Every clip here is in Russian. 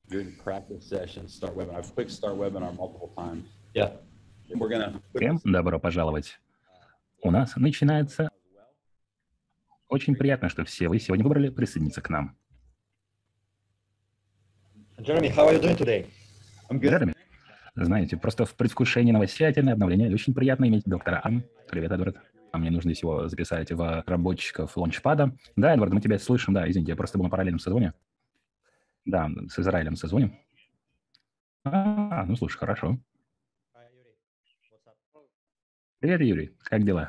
Doing practice sessions, start webinar. I've quick start webinar multiple times. Yeah. We're gonna. Всем добро пожаловать. У нас начинается. Очень приятно, что все вы сегодня выбрали присоединиться к нам. Jeremy, how are you doing today? I'm good. Джереми, знаете, просто в предвкушении новостятельное обновление. Очень приятно иметь доктора Ан. Привет, Эдвард. А мне нужно всего записать в разработчиков лаунчпада. Да, Эдвард, мы тебя слышим. Да, извините, я просто был на параллельном созвоне. Да, с Израилем созвоним. Ну слушай, хорошо. Привет, Юрий. Как дела?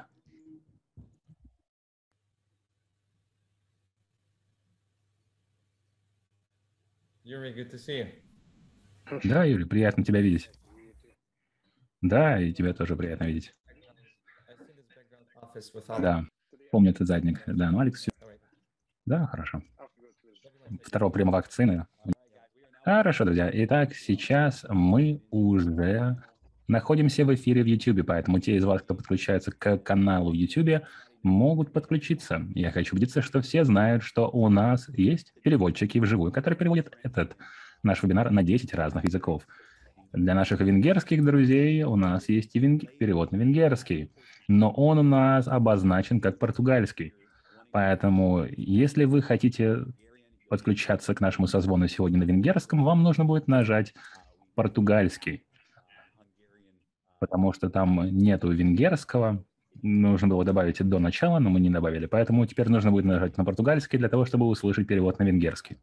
Yuri, good to see you. Да, Юрий, приятно тебя видеть. Да, и тебя тоже приятно видеть. Office with Alex. Да, помню этот задник. Да, ну Алекс... Да, хорошо. Второго приема вакцины. Хорошо, друзья. Итак, сейчас мы уже находимся в эфире в YouTube, поэтому те из вас, кто подключается к каналу в YouTube, могут подключиться. Я хочу убедиться, что все знают, что у нас есть переводчики вживую, которые переводят этот наш вебинар на 10 разных языков. Для наших венгерских друзей у нас есть и перевод на венгерский, но он у нас обозначен как португальский. Поэтому, если вы хотите подключаться к нашему созвону сегодня на венгерском, вам нужно будет нажать португальский, потому что там нету венгерского. Нужно было добавить до начала, но мы не добавили. Поэтому теперь нужно будет нажать на португальский для того, чтобы услышать перевод на венгерский.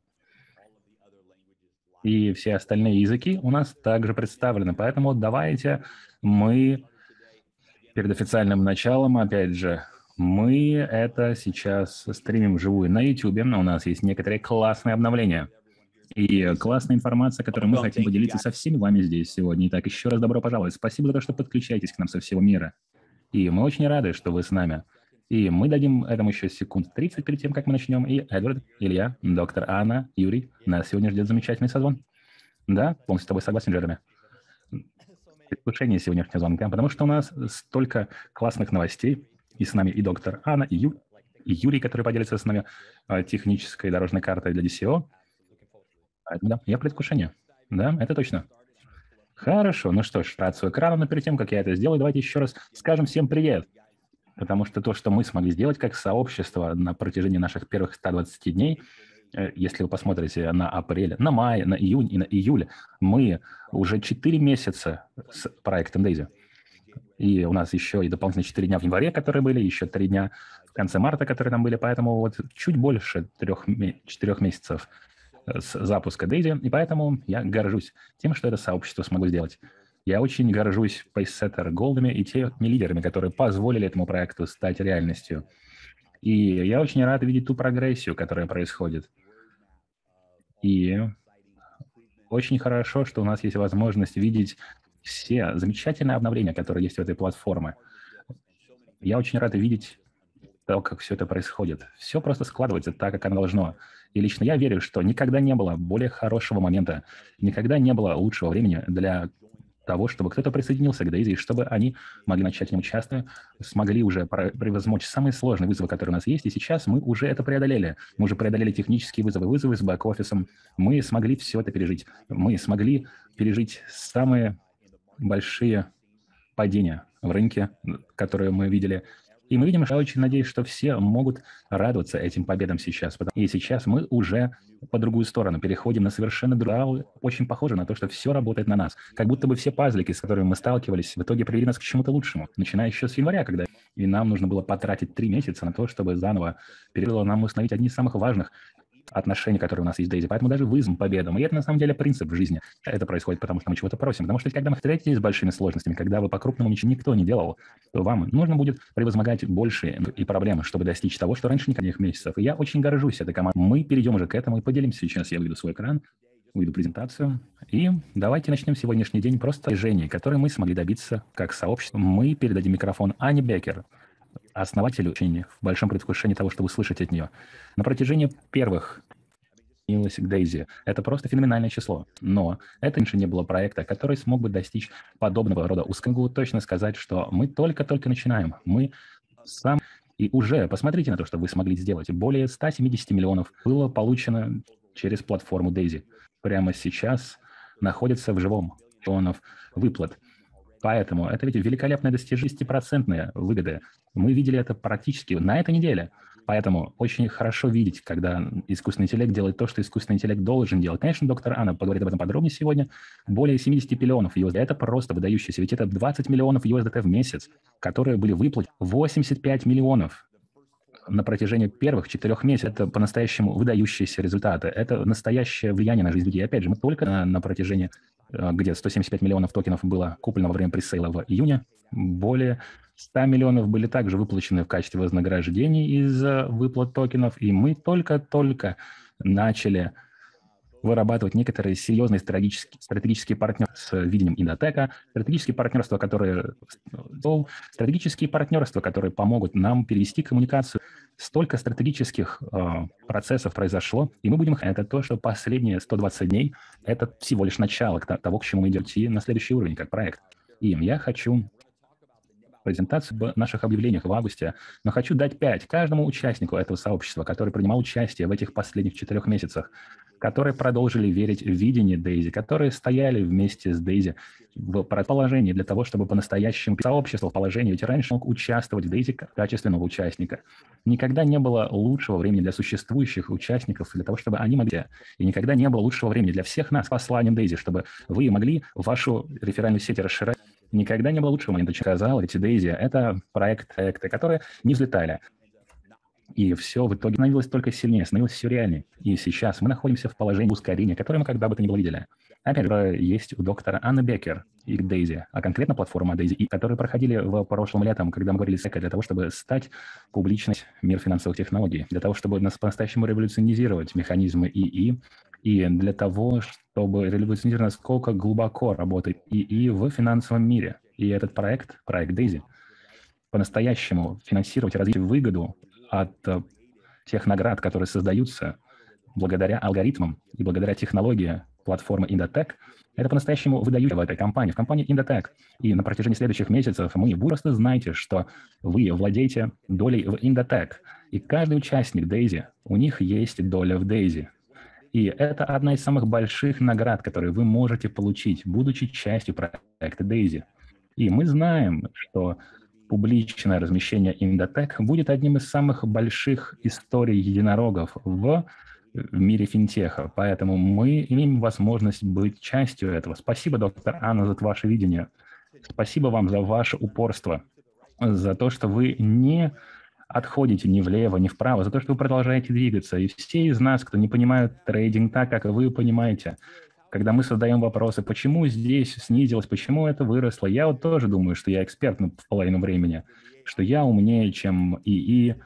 И все остальные языки у нас также представлены. Поэтому давайте мы перед официальным началом, опять же, мы это сейчас стримим вживую на YouTube. У нас есть некоторые классные обновления и классная информация, которой мы хотим поделиться со всеми вами здесь сегодня. Итак, еще раз добро пожаловать. Спасибо за то, что подключаетесь к нам со всего мира. И мы очень рады, что вы с нами. И мы дадим этому еще секунд 30 перед тем, как мы начнем. И Эдвард, Илья, доктор Анна, Юрий, нас сегодня ждет замечательный созвон. Да, полностью с тобой согласен, Джереми. Предвкушение сегодняшнего звонка, потому что у нас столько классных новостей. И с нами и доктор Анна, и Юрий, который поделится с нами технической дорожной картой для DCO. Поэтому, да, я в предвкушении. Да, это точно. Хорошо, ну что ж, рацию экрана, но перед тем, как я это сделаю, давайте еще раз скажем всем привет. Потому что то, что мы смогли сделать как сообщество на протяжении наших первых 120 дней, если вы посмотрите на апрель, на май, на июнь и на июль, мы уже 4 месяца с проектом Daisy. И у нас еще и дополнительно 4 дня в январе, которые были, еще 3 дня в конце марта, которые там были, поэтому вот чуть больше 4 месяцев с запуска Daisy, и поэтому я горжусь тем, что это сообщество смогло сделать. Я очень горжусь Pacesetter Голдами и теми лидерами, которые позволили этому проекту стать реальностью. И я очень рад видеть ту прогрессию, которая происходит. И очень хорошо, что у нас есть возможность видеть все замечательные обновления, которые есть в этой платформе. Я очень рад видеть то, как все это происходит. Все просто складывается так, как оно должно. И лично я верю, что никогда не было более хорошего момента, никогда не было лучшего времени для того, чтобы кто-то присоединился к Daisy, чтобы они могли начать в нем участвовать, смогли уже превозмочь самые сложные вызовы, которые у нас есть, и сейчас мы уже это преодолели. Мы уже преодолели технические вызовы с бэк-офисом, мы смогли все это пережить. Мы смогли пережить самые большие падения в рынке, которые мы видели. И мы видим, что я очень надеюсь, что все могут радоваться этим победам сейчас. И сейчас мы уже по другую сторону переходим на совершенно другую, очень похоже на то, что все работает на нас. Как будто бы все пазлики, с которыми мы сталкивались, в итоге привели нас к чему-то лучшему. Начиная еще с января, когда и нам нужно было потратить 3 месяца на то, чтобы заново нам установить одни из самых важных отношений, которые у нас есть в Daisy. Поэтому даже вызов победам. И это на самом деле принцип в жизни. Это происходит потому, что мы чего-то просим. Потому что когда мы встретитесь с большими сложностями, когда вы по-крупному ничего никто не делал, то вам нужно будет превозмогать большие и проблемы, чтобы достичь того, что раньше никаких месяцев. И я очень горжусь этой командой. Мы перейдем уже к этому и поделимся. Сейчас я выйду свой экран, выйду презентацию. И давайте начнем сегодняшний день просто движений, которые мы смогли добиться как сообщество. Мы передадим микрофон Ане Беккер, основателю, очень в большом предвкушении того, чтобы услышать от нее. На протяжении первых к Daisy. Это просто феноменальное число. Но это раньше не было проекта, который смог бы достичь подобного рода успеха. Могу точно сказать, что мы только-только начинаем. Мы сам... И уже посмотрите на то, что вы смогли сделать. Более 170 миллионов было получено через платформу Daisy. прямо сейчас находятся в живом миллионов выплат. Поэтому это ведь великолепное достижение, 10% выгоды. Мы видели это практически на этой неделе. Поэтому очень хорошо видеть, когда искусственный интеллект делает то, что искусственный интеллект должен делать. Конечно, доктор Анна поговорит об этом подробнее сегодня. Более 70 миллионов USDT. Это просто выдающееся. Ведь это 20 миллионов USDT в месяц, которые были выплачены. 85 миллионов на протяжении первых 4 месяцев. Это по-настоящему выдающиеся результаты. Это настоящее влияние на жизнь людей. Опять же, мы только на протяжении, где 175 миллионов токенов было куплено во время пресейла в июне, более 100 миллионов были также выплачены в качестве вознаграждений из выплат токенов, и мы только-только начали вырабатывать некоторые серьезные стратегические партнерства с видением Индотека, стратегические партнерства, которые помогут нам перевести коммуникацию. Столько стратегических процессов произошло, и мы будем... Это то, что последние 120 дней – это всего лишь начало того, к чему мы идем идти на следующий уровень, как проект. И я хочу презентацию в наших объявлениях в августе, но хочу дать 5 каждому участнику этого сообщества, который принимал участие в этих последних 4 месяцах, которые продолжили верить в видение Дейзи, которые стояли вместе с Дейзи в положении для того, чтобы по-настоящему сообщество в положении, ведь раньше мог участвовать в Дейзи в качестве нового участника. Никогда не было лучшего времени для существующих участников, для того, чтобы они могли, и никогда не было лучшего времени для всех нас посланием Дейзи, чтобы вы могли вашу реферальную сеть расширять. Никогда не было лучшего момента, чем сказал, ведь Дейзи – это проекты, которые не взлетали. И все в итоге становилось только сильнее, становилось все реальнее. И сейчас мы находимся в положении ускорения, которое мы когда бы то ни было видели. Опять же, есть у доктора Анны Беккер и Дейзи, а конкретно платформа Дейзи, которые проходили в прошлом летом, когда мы говорили с ЭКО, для того, чтобы стать публичным мир финансовых технологий, для того, чтобы нас по-настоящему революционизировать механизмы ИИ, и для того, чтобы революционизировать, насколько глубоко работает ИИ в финансовом мире. И этот проект Дейзи, по-настоящему финансировать, развить выгоду от тех наград, которые создаются благодаря алгоритмам и благодаря технологии платформы Индотек, это по-настоящему выдающее в этой компании, в компании Индотек. И на протяжении следующих месяцев вы просто знаете, что вы владеете долей в Индотек. И каждый участник Дейзи, у них есть доля в Дейзи. И это одна из самых больших наград, которые вы можете получить, будучи частью проекта Дейзи. И мы знаем, что публичное размещение Индотек будет одним из самых больших историй единорогов в мире финтеха. Поэтому мы имеем возможность быть частью этого. Спасибо, доктор Анна, за ваше видение. Спасибо вам за ваше упорство, за то, что вы не отходите ни влево, ни вправо, за то, что вы продолжаете двигаться. И все из нас, кто не понимают трейдинг так, как вы понимаете, когда мы создаем вопросы, почему здесь снизилось, почему это выросло, я вот тоже думаю, что я эксперт в половину времени, что я умнее, чем ИИ.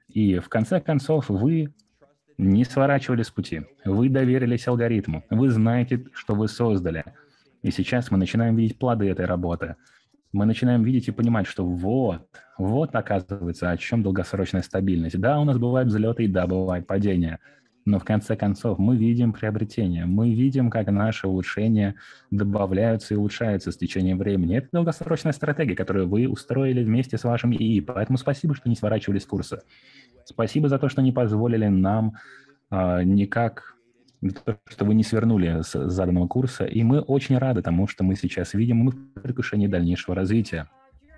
И в конце концов вы не сворачивали с пути, вы доверились алгоритму, вы знаете, что вы создали. И сейчас мы начинаем видеть плоды этой работы. Мы начинаем видеть и понимать, что вот оказывается, о чем долгосрочная стабильность. Да, у нас бывают взлеты, и да, бывает падение. Но в конце концов мы видим приобретение, мы видим, как наши улучшения добавляются и улучшаются с течением времени. Это долгосрочная стратегия, которую вы устроили вместе с вашим ИИ. Поэтому спасибо, что не сворачивали с курса. Спасибо за то, что не позволили нам что вы не свернули с заданного курса. И мы очень рады тому, что мы сейчас видим, мы в предвкушении дальнейшего развития.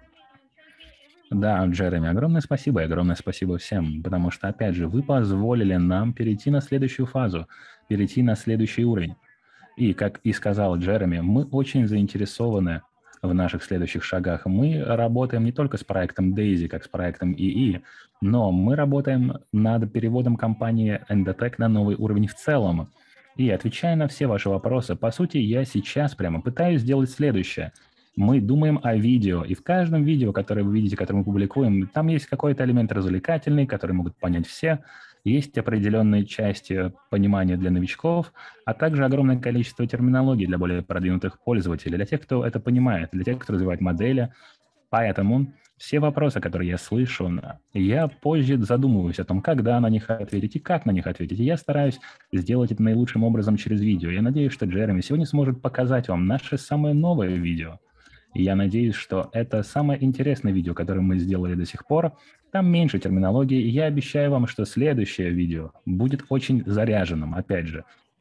Да, Джереми, огромное спасибо и огромное спасибо всем, потому что, опять же, вы позволили нам перейти на следующую фазу, перейти на следующий уровень. И, как и сказал Джереми, мы очень заинтересованы в наших следующих шагах. Мы работаем не только с проектом Дейзи, как с проектом ИИ, но мы работаем над переводом компании Endotech на новый уровень в целом. И отвечая на все ваши вопросы, по сути, я сейчас прямо пытаюсь сделать следующее. Мы думаем о видео, и в каждом видео, которое вы видите, которое мы публикуем, там есть какой-то элемент развлекательный, который могут понять все, есть определенные части понимания для новичков, а также огромное количество терминологий для более продвинутых пользователей, для тех, кто это понимает, для тех, кто развивает модели. Поэтому все вопросы, которые я слышу, я позже задумываюсь о том, когда на них ответить и как на них ответить. И я стараюсь сделать это наилучшим образом через видео. Я надеюсь, что Джереми сегодня сможет показать вам наше самое новое видео. И я надеюсь, что это самое интересное видео, которое мы сделали до сих пор. Там меньше терминологии, и я обещаю вам, что следующее видео будет очень заряженным. Опять же,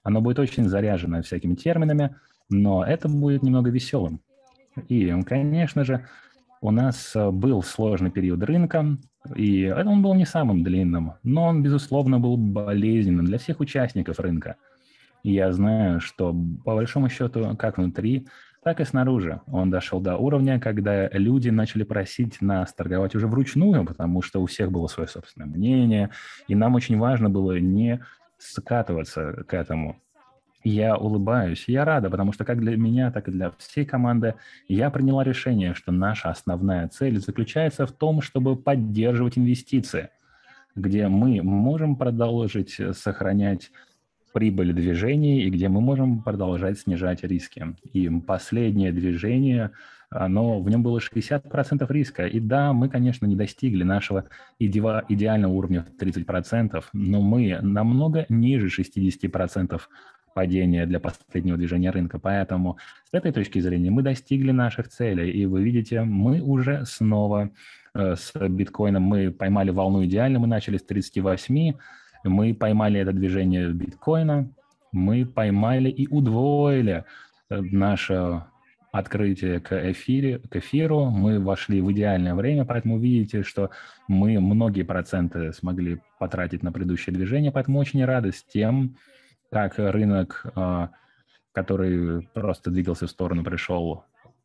Оно будет очень заряжено всякими терминами, но это будет немного веселым. И, конечно же, у нас был сложный период рынка, и он был не самым длинным, но он, безусловно, был болезненным для всех участников рынка. И я знаю, что по большому счету, как внутри, так и снаружи, он дошел до уровня, когда люди начали просить нас торговать уже вручную, потому что у всех было свое собственное мнение, и нам очень важно было не скатываться к этому. Я улыбаюсь, я рада, потому что как для меня, так и для всей команды я приняла решение, что наша основная цель заключается в том, чтобы поддерживать инвестиции, где мы можем продолжить сохранять прибыль движений и где мы можем продолжать снижать риски. И последнее движение, в нем было 60% риска. И да, мы, конечно, не достигли нашего идеального уровня в 30%, но мы намного ниже 60% падения для последнего движения рынка. Поэтому с этой точки зрения мы достигли наших целей. И вы видите, мы уже снова с биткоином, мы поймали волну идеально, мы начали с 38, мы поймали это движение биткоина, мы поймали и удвоили наше открытие к эфиру, мы вошли в идеальное время, поэтому видите, что мы многие проценты смогли потратить на предыдущее движение, поэтому очень рады с тем, как рынок, который просто двигался в сторону, пришел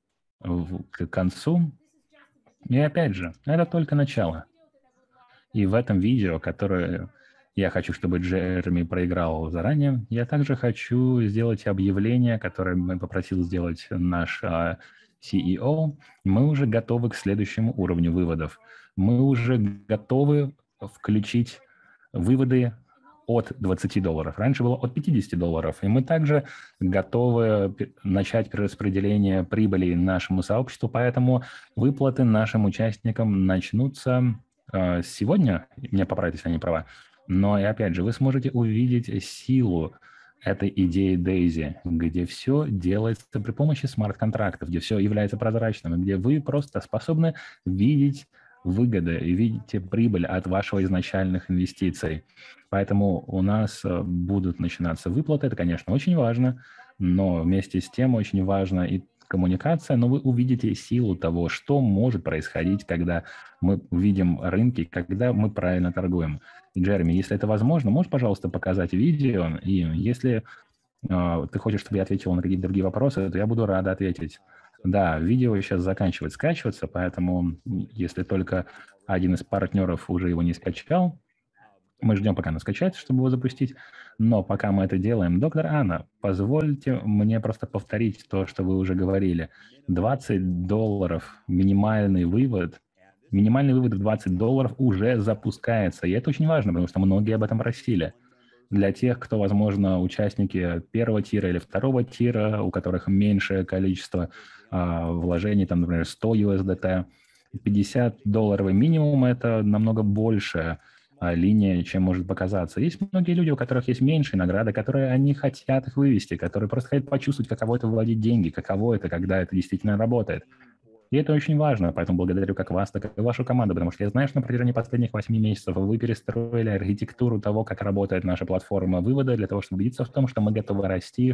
к концу. И опять же, это только начало. И в этом видео, которое я хочу, чтобы Джереми проиграл заранее, я также хочу сделать объявление, которое попросил сделать наш CEO. Мы уже готовы к следующему уровню выводов. Мы уже готовы включить выводы от $20. Раньше было от $50. И мы также готовы начать перераспределение прибыли нашему сообществу, поэтому выплаты нашим участникам начнутся сегодня. Меня поправьте, если я не права. Но и опять же, вы сможете увидеть силу этой идеи Daisy, где все делается при помощи смарт-контрактов, где все является прозрачным, где вы просто способны видеть выгоды и видите прибыль от вашего изначальных инвестиций. Поэтому у нас будут начинаться выплаты, это, конечно, очень важно, но вместе с тем очень важна и коммуникация, но вы увидите силу того, что может происходить, когда мы увидим рынки, когда мы правильно торгуем. Джереми, если это возможно, можешь, пожалуйста, показать видео, и если ты хочешь, чтобы я ответил на какие-то другие вопросы, то я буду рад ответить. Да, видео сейчас заканчивает скачиваться, поэтому если только один из партнеров уже его не скачал, мы ждем, пока оно скачается, чтобы его запустить. Но пока мы это делаем, доктор Анна, позвольте мне просто повторить то, что вы уже говорили. $20 минимальный вывод в $20 уже запускается. И это очень важно, потому что многие об этом просили. Для тех, кто, возможно, участники первого тира или второго тира, у которых меньшее количество вложений, там, например, 100 USDT, $50 минимум – это намного больше линия, чем может показаться. Есть многие люди, у которых есть меньшие награды, которые они хотят их вывести, которые просто хотят почувствовать, каково это выводить деньги, каково это, когда это действительно работает. И это очень важно, поэтому благодарю как вас, так и вашу команду, потому что я знаю, что на протяжении последних 8 месяцев вы перестроили архитектуру того, как работает наша платформа вывода, для того, чтобы убедиться в том, что мы готовы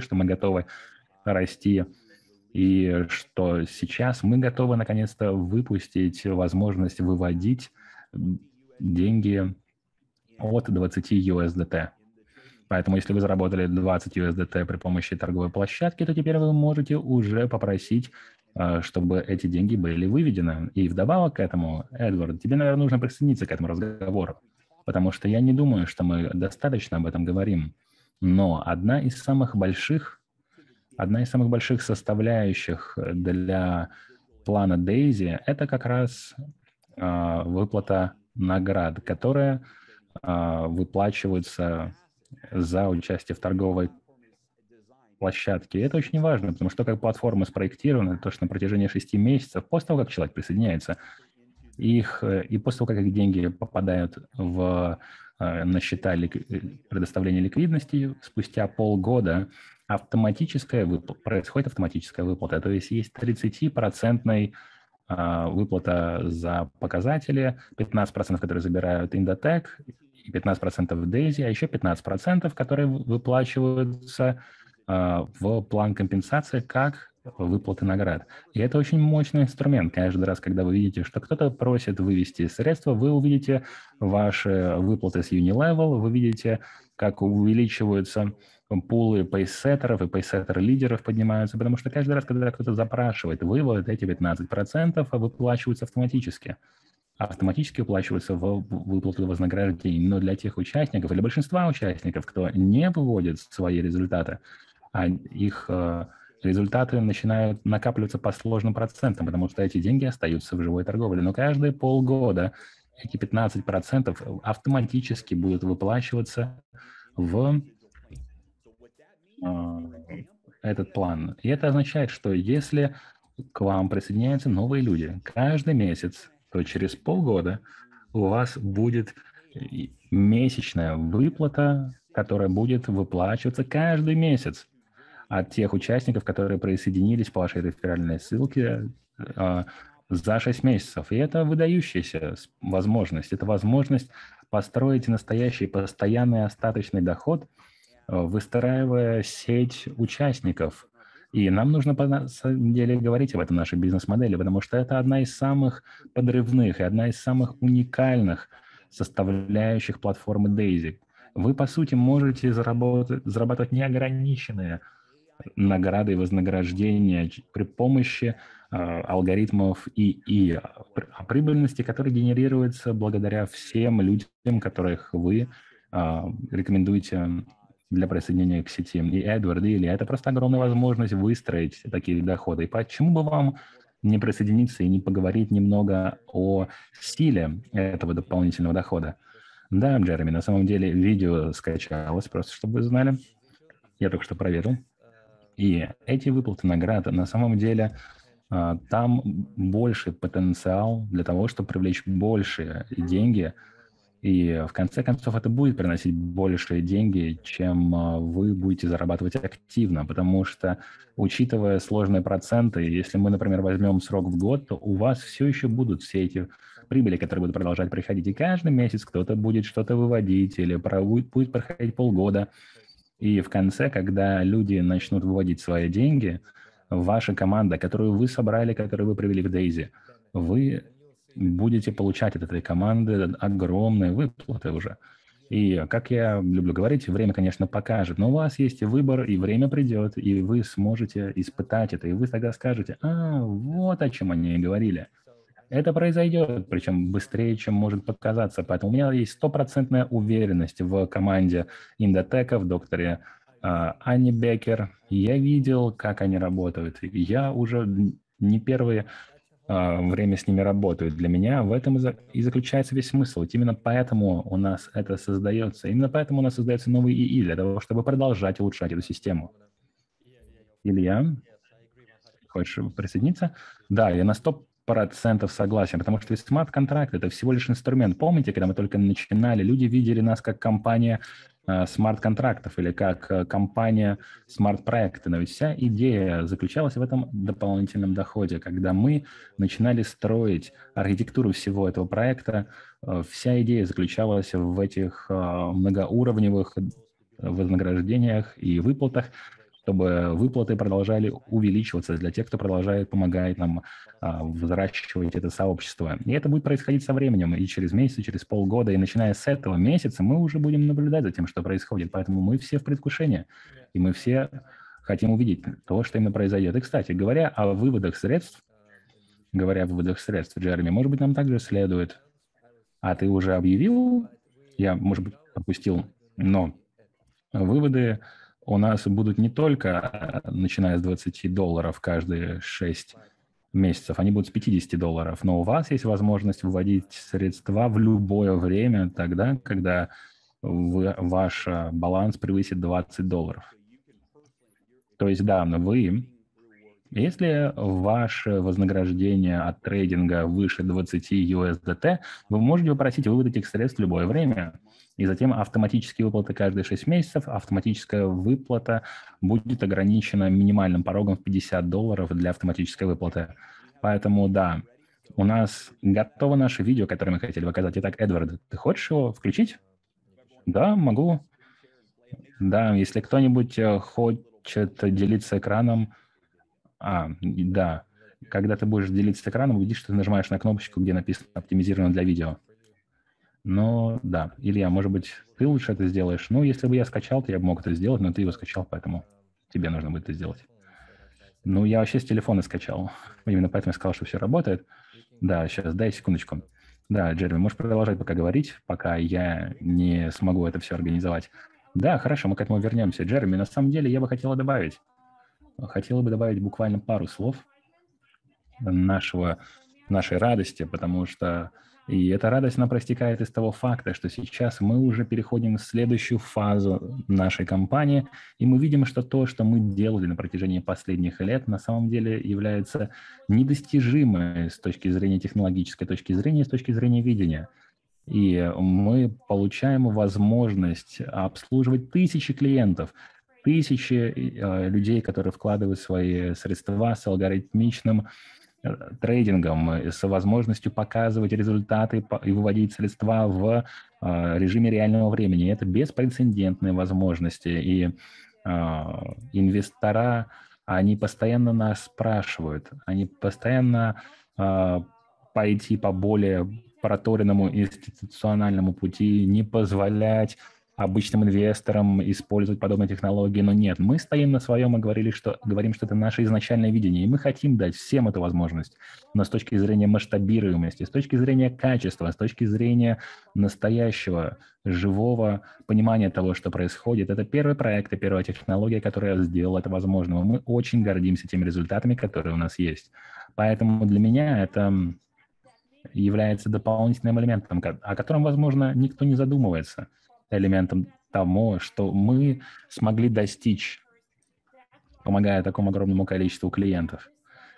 расти, и что сейчас мы готовы наконец-то выпустить возможность выводить деньги от 20 USDT. Поэтому если вы заработали 20 USDT при помощи торговой площадки, то теперь вы можете уже попросить, чтобы эти деньги были выведены. И вдобавок к этому, Эдвард, тебе, наверное, нужно присоединиться к этому разговору, потому что я не думаю, что мы достаточно об этом говорим. Но одна из самых больших составляющих для плана Daisy – это как раз выплата наград, которая выплачиваются за участие в торговой площадке. И это очень важно, потому что как платформа спроектирована, то, что на протяжении 6 месяцев, после того, как человек присоединяется, и после того, как их деньги попадают на счета предоставления ликвидности, спустя полгода происходит автоматическая выплата. То есть есть 30% выплата за показатели, 15%, которые забирают Indotech, и 15% Daisy, а еще 15%, которые выплачиваются в план компенсации как выплаты наград. И это очень мощный инструмент. Каждый раз, когда вы видите, что кто-то просит вывести средства, вы увидите ваши выплаты с Unilevel, вы видите, как увеличиваются пулы пейсеттеров и пейсеттер-лидеров поднимаются, потому что каждый раз, когда кто-то запрашивает вывод, эти 15% выплачиваются автоматически. Автоматически уплачиваются в выплату вознаграждений. Но для тех участников или большинства участников, кто не выводит свои результаты, а их результаты начинают накапливаться по сложным процентам, потому что эти деньги остаются в живой торговле. Но каждые полгода эти 15% автоматически будут выплачиваться в этот план. И это означает, что если к вам присоединяются новые люди каждый месяц, то через полгода у вас будет месячная выплата, которая будет выплачиваться каждый месяц от тех участников, которые присоединились по вашей реферальной ссылке за 6 месяцев. И это выдающаяся возможность. Это возможность построить настоящий постоянный остаточный доход, выстраивая сеть участников. И нам нужно, на самом деле, говорить об этом нашей бизнес-модели, потому что это одна из самых подрывных и одна из самых уникальных составляющих платформы Daisy. Вы, по сути, можете зарабатывать неограниченные награды и вознаграждения при помощи алгоритмов ИИ, прибыльности, которые генерируются благодаря всем людям, которых вы рекомендуете для присоединения к сети. И Эдвард, или это просто огромная возможность выстроить такие доходы. И почему бы вам не присоединиться и не поговорить немного о стиле этого дополнительного дохода? Да, Джереми, на самом деле видео скачалось, просто чтобы вы знали. Я только что проверил. И эти выплаты наград, на самом деле, там больше потенциал для того, чтобы привлечь большие деньги. И в конце концов это будет приносить большие деньги, чем вы будете зарабатывать активно, потому что, учитывая сложные проценты, если мы, например, возьмем срок в год, то у вас все еще будут все эти прибыли, которые будут продолжать приходить. И каждый месяц кто-то будет что-то выводить или будет проходить полгода. И в конце, когда люди начнут выводить свои деньги, ваша команда, которую вы собрали, которую вы привели в Daisy, вы будете получать от этой команды огромные выплаты уже. И, как я люблю говорить, время, конечно, покажет, но у вас есть выбор, и время придет, и вы сможете испытать это, и вы тогда скажете: вот о чем они говорили. Это произойдет, причем быстрее, чем может показаться. Поэтому у меня есть стопроцентная уверенность в команде Индотека, в докторе Анне Беккер. Я видел, как они работают. Я уже не первое время с ними работаю. Для меня в этом и заключается весь смысл. Ведь именно поэтому у нас это создается. Именно поэтому у нас создается новый ИИ, для того, чтобы продолжать улучшать эту систему. Илья, хочешь присоединиться? Да, я на 100% согласен, потому что смарт-контракт – это всего лишь инструмент. Помните, когда мы только начинали, люди видели нас как компания смарт-контрактов или как компания смарт-проекта. Но ведь вся идея заключалась в этом дополнительном доходе. Когда мы начинали строить архитектуру всего этого проекта, вся идея заключалась в этих многоуровневых вознаграждениях и выплатах, чтобы выплаты продолжали увеличиваться для тех, кто продолжает помогать нам взращивать это сообщество. И это будет происходить со временем, и через месяц, и через полгода, и начиная с этого месяца мы уже будем наблюдать за тем, что происходит. Поэтому мы все в предвкушении, и мы все хотим увидеть то, что именно произойдет. И, кстати, говоря о выводах средств, Джереми, может быть, нам также следует... А ты уже объявил? Я, может быть, пропустил, но выводы у нас будут не только начиная с $20 каждые 6 месяцев, они будут с $50, но у вас есть возможность выводить средства в любое время, тогда, когда ваш баланс превысит $20. То есть, да, вы, если ваше вознаграждение от трейдинга выше 20 USDT, вы можете попросить вывод этих средств в любое время. И затем автоматические выплаты каждые 6 месяцев, автоматическая выплата будет ограничена минимальным порогом в $50 для автоматической выплаты. Поэтому, да, у нас готово наше видео, которое мы хотели показать. Итак, Эдвард, ты хочешь его включить? Да, могу. Да, если кто-нибудь хочет делиться экраном, да, когда ты будешь делиться экраном, увидишь, что ты нажимаешь на кнопочку, где написано «Оптимизировано для видео». Но да, Илья, может быть, ты лучше это сделаешь. Ну, если бы я скачал, то я бы мог это сделать, но ты его скачал, поэтому тебе нужно будет это сделать. Ну, я вообще с телефона скачал. Именно поэтому я сказал, что все работает. Да, сейчас, дай секундочку. Да, Джереми, можешь продолжать пока говорить, пока я не смогу это все организовать. Да, хорошо, мы к этому вернемся. Джереми, на самом деле я бы хотела добавить. Хотела бы добавить буквально пару слов нашей радости, потому что и эта радость, она проистекает из того факта, что сейчас мы уже переходим в следующую фазу нашей кампании, и мы видим, что то, что мы делали на протяжении последних лет, на самом деле является недостижимой с точки зрения технологической точки зрения, с точки зрения видения. И мы получаем возможность обслуживать тысячи клиентов, тысячи людей, которые вкладывают свои средства с алгоритмичным трейдингом, с возможностью показывать результаты и выводить средства в режиме реального времени. Это беспрецедентные возможности. И инвестора, они постоянно нас спрашивают, они постоянно пойти по более проторенному институциональному пути, не позволять обычным инвесторам использовать подобные технологии, но нет, мы стоим на своем и говорим, что это наше изначальное видение, и мы хотим дать всем эту возможность, но с точки зрения масштабируемости, с точки зрения качества, с точки зрения настоящего, живого понимания того, что происходит, это первый проект и первая технология, которая сделала это возможным. Мы очень гордимся теми результатами, которые у нас есть. Поэтому для меня это является дополнительным элементом, о котором, возможно, никто не задумывается, элементом того, что мы смогли достичь, помогая такому огромному количеству клиентов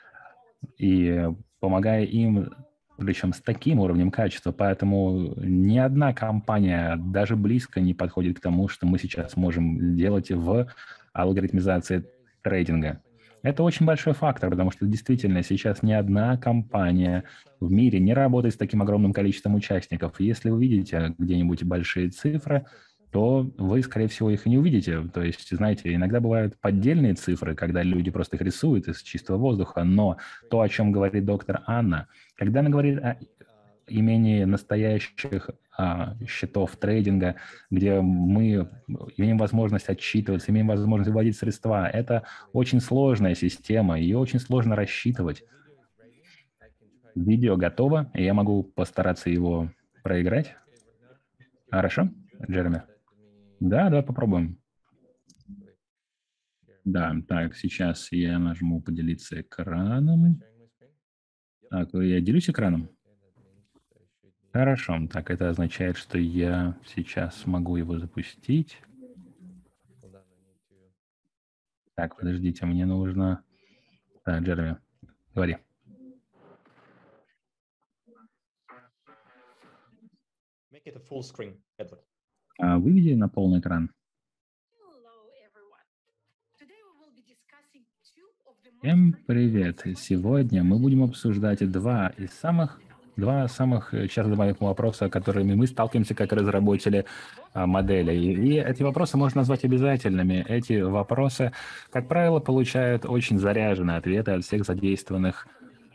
и помогая им, причем с таким уровнем качества. Поэтому ни одна компания даже близко не подходит к тому, что мы сейчас можем делать в алгоритмизации трейдинга. Это очень большой фактор, потому что действительно сейчас ни одна компания в мире не работает с таким огромным количеством участников. Если вы видите где-нибудь большие цифры, то вы, скорее всего, их и не увидите. То есть, знаете, иногда бывают поддельные цифры, когда люди просто их рисуют из чистого воздуха, но то, о чем говорит доктор Анна, когда она говорит о имении настоящих счетов трейдинга, где мы имеем возможность отчитываться, имеем возможность выводить средства, это очень сложная система, ее очень сложно рассчитывать. Видео готово, и я могу постараться его проиграть. Хорошо, Джереми? Да, давай попробуем. Да, так, сейчас я нажму «Поделиться экраном». Так, я делюсь экраном? Хорошо, так, это означает, что я сейчас могу его запустить. Так, подождите, мне нужно... Так, Джереми, говори. Make it a full screen, Edward. Выведи на полный экран. Всем привет! Сегодня мы будем обсуждать два самых часто задаваемых вопроса, которыми мы сталкиваемся как разработчики модели. И эти вопросы можно назвать обязательными. Эти вопросы, как правило, получают очень заряженные ответы от всех задействованных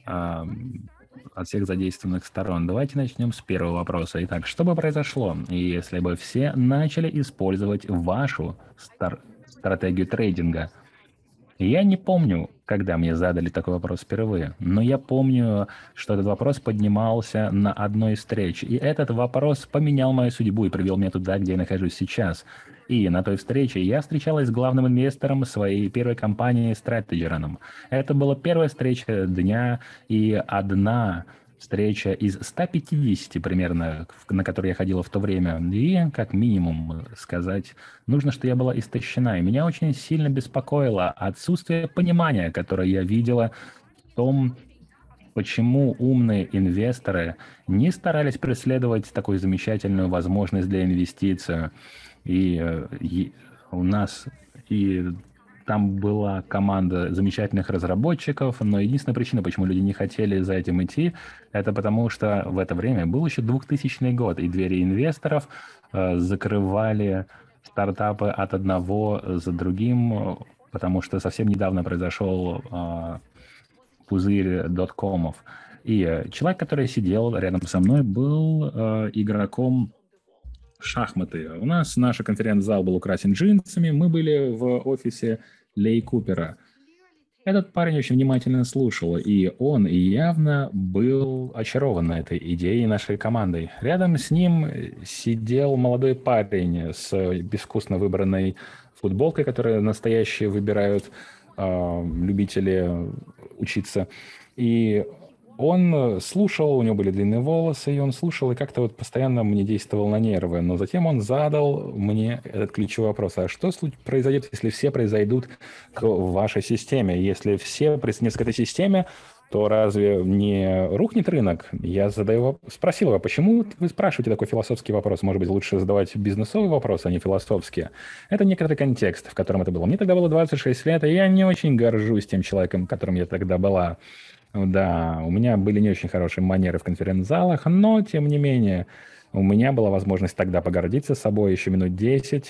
сторон. Давайте начнем с первого вопроса. Итак, что бы произошло, если бы все начали использовать вашу стратегию трейдинга? Я не помню, когда мне задали такой вопрос впервые, но я помню, что этот вопрос поднимался на одной из встреч, и этот вопрос поменял мою судьбу и привел меня туда, где я нахожусь сейчас. И на той встрече я встречалась с главным инвестором своей первой компании Strategeron. Это была первая встреча дня и одна встреча из 150 примерно, на которые я ходила в то время. И, как минимум, сказать, нужно, что я была истощена. И меня очень сильно беспокоило отсутствие понимания, которое я видела в том, почему умные инвесторы не старались преследовать такую замечательную возможность для инвестиций. И у нас и там была команда замечательных разработчиков, но единственная причина, почему люди не хотели за этим идти, это потому что в это время был еще 2000 год, и двери инвесторов закрывали стартапы от одного за другим, потому что совсем недавно произошел пузырь доткомов. И человек, который сидел рядом со мной, был игроком в шахматы. У нас наш конференц-зал был украсен джинсами, мы были в офисе Лей Купера. Этот парень очень внимательно слушал, и он явно был очарован этой идеей нашей командой. Рядом с ним сидел молодой парень с безвкусно выбранной футболкой, которую настоящие выбирают любители учиться. И он слушал, у него были длинные волосы, и он слушал, и как-то вот постоянно мне действовал на нервы. Но затем он задал мне этот ключевой вопрос. А что произойдет, если все произойдут к вашей системе? Если все присоединятся к этой системе, то разве не рухнет рынок? Я спросил его, почему вы спрашиваете такой философский вопрос? Может быть, лучше задавать бизнесовый вопрос, а не философские? Это некоторый контекст, в котором это было. Мне тогда было 26 лет, и я не очень горжусь тем человеком, которым я тогда была. Да, у меня были не очень хорошие манеры в конференц-залах, но, тем не менее, у меня была возможность тогда погордиться собой еще минут 10,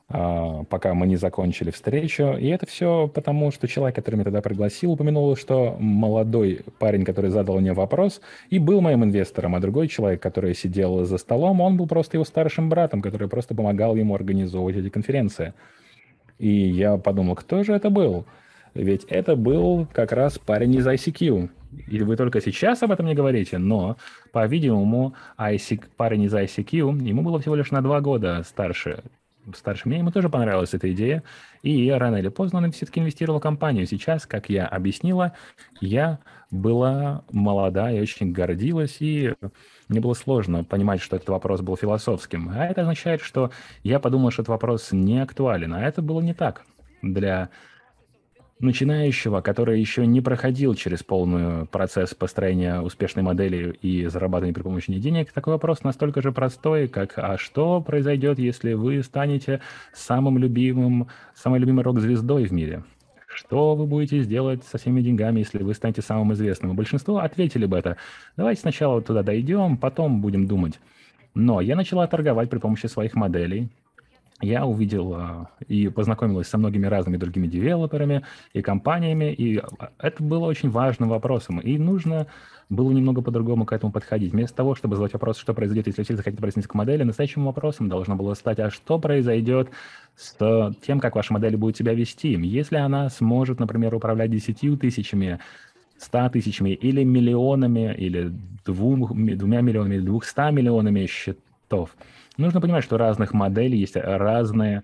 пока мы не закончили встречу. И это все потому, что человек, который меня тогда пригласил, упомянул, что молодой парень, который задал мне вопрос, и был моим инвестором, а другой человек, который сидел за столом, он был просто его старшим братом, который просто помогал ему организовывать эти конференции. И я подумал, кто же это был? Ведь это был как раз парень из ICQ. И вы только сейчас об этом не говорите, но, по-видимому, парень из ICQ, ему было всего лишь на 2 года старше меня, ему тоже понравилась эта идея, и рано или поздно он все-таки инвестировал в компанию. Сейчас, как я объяснила, я была молода и очень гордилась, и мне было сложно понимать, что этот вопрос был философским. А это означает, что я подумал, что этот вопрос не актуален, а это было не так. Для начинающего, который еще не проходил через полный процесс построения успешной модели и зарабатывания при помощи денег, такой вопрос настолько же простой, как «А что произойдет, если вы станете самой любимой рок-звездой в мире? Что вы будете делать со всеми деньгами, если вы станете самым известным?» И большинство ответили бы это. Давайте сначала туда дойдем, потом будем думать. Но я начала торговать при помощи своих моделей. Я увидел и познакомилась со многими разными другими девелоперами и компаниями, и это было очень важным вопросом. И нужно было немного по-другому к этому подходить. Вместо того, чтобы задавать вопрос, что произойдет, если все захотят присоединиться к модели, настоящим вопросом должно было стать, а что произойдет с тем, как ваша модель будет себя вести? Если она сможет, например, управлять 10 тысячами, 100 тысячами или миллионами, или 2 миллионами, 200 миллионами счетов. Нужно понимать, что у разных моделей есть разные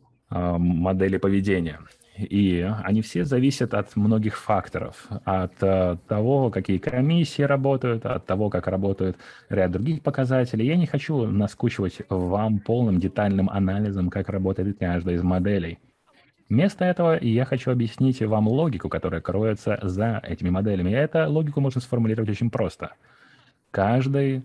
модели поведения. И они все зависят от многих факторов. От того, какие комиссии работают, от того, как работает ряд других показателей. Я не хочу наскучивать вам полным детальным анализом, как работает каждая из моделей. Вместо этого я хочу объяснить вам логику, которая кроется за этими моделями. И эту логику можно сформулировать очень просто. Каждый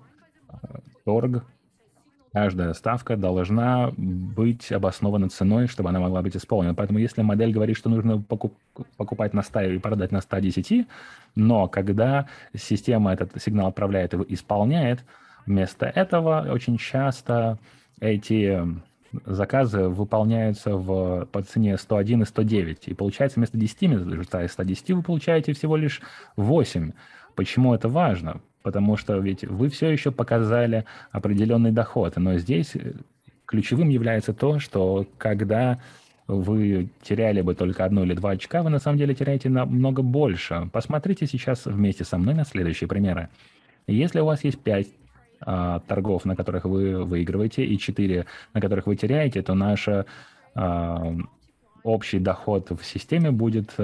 торг, каждая ставка должна быть обоснована ценой, чтобы она могла быть исполнена. Поэтому если модель говорит, что нужно покупать на 100 и продать на 110, но когда система этот сигнал отправляет и исполняет, вместо этого очень часто эти заказы выполняются по цене 101 и 109. И получается вместо 10 минут, 110 вы получаете всего лишь 8. Почему это важно? Потому что ведь вы все еще показали определенный доход. Но здесь ключевым является то, что когда вы теряли бы только 1 или 2 очка, вы на самом деле теряете намного больше. Посмотрите сейчас вместе со мной на следующие примеры. Если у вас есть 5 торгов, на которых вы выигрываете, и 4, на которых вы теряете, то наш общий доход в системе будет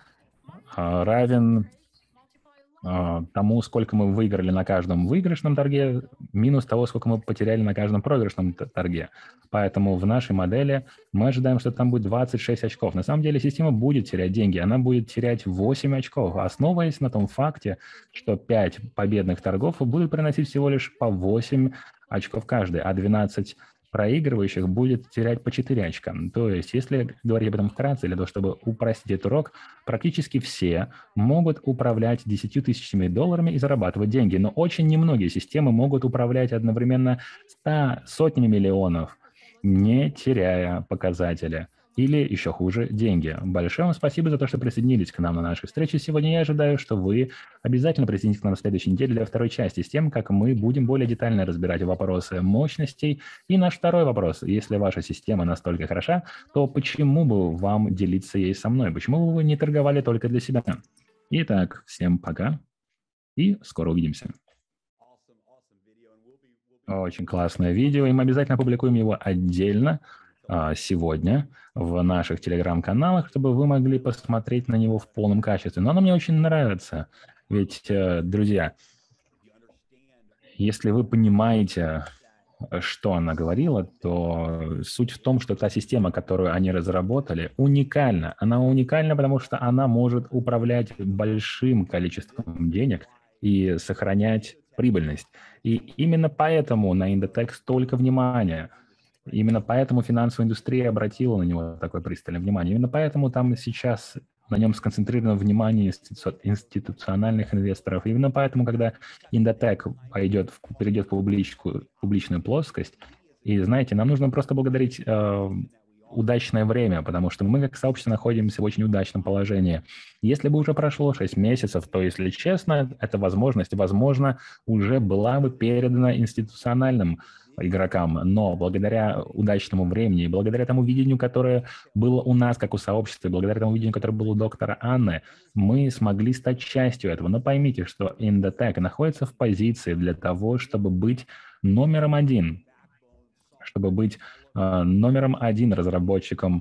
равен тому, сколько мы выиграли на каждом выигрышном торге, минус того, сколько мы потеряли на каждом проигрышном торге. Поэтому в нашей модели мы ожидаем, что там будет 26 очков. На самом деле система будет терять деньги, она будет терять 8 очков, основываясь на том факте, что 5 победных торгов будут приносить всего лишь по 8 очков каждый, а 12 проигрывающих будет терять по 4 очка. То есть, если говорить об этом вкратце, для того, чтобы упростить этот урок, практически все могут управлять 10 тысячами долларами и зарабатывать деньги, но очень немногие системы могут управлять одновременно сотнями миллионов, не теряя показатели. Или, еще хуже, деньги. Большое вам спасибо за то, что присоединились к нам на нашей встрече сегодня. Я ожидаю, что вы обязательно присоединитесь к нам в следующей неделе для второй части с тем, как мы будем более детально разбирать вопросы мощностей. И наш второй вопрос. Если ваша система настолько хороша, то почему бы вам делиться ей со мной? Почему бы вы не торговали только для себя? Итак, всем пока и скоро увидимся. Очень классное видео, и мы обязательно опубликуем его отдельно сегодня в наших телеграм-каналах, чтобы вы могли посмотреть на него в полном качестве. Но оно мне очень нравится, ведь, друзья, если вы понимаете, что она говорила, то суть в том, что та система, которую они разработали, уникальна. Она уникальна, потому что она может управлять большим количеством денег и сохранять прибыльность. И именно поэтому на Индотек столько внимания. Именно поэтому финансовая индустрия обратила на него такое пристальное внимание. Именно поэтому там сейчас на нем сконцентрировано внимание институциональных инвесторов. Именно поэтому, когда Индотек перейдет в публичную плоскость, и, знаете, нам нужно просто благодарить удачное время, потому что мы как сообщество находимся в очень удачном положении. Если бы уже прошло 6 месяцев, то, если честно, эта возможность, возможно, уже была бы передана институциональным игрокам, но благодаря удачному времени, благодаря тому видению, которое было у нас, как у сообщества, благодаря тому видению, которое было у доктора Анны, мы смогли стать частью этого. Но поймите, что Индотек находится в позиции для того, чтобы быть номером один, чтобы быть номером один разработчиком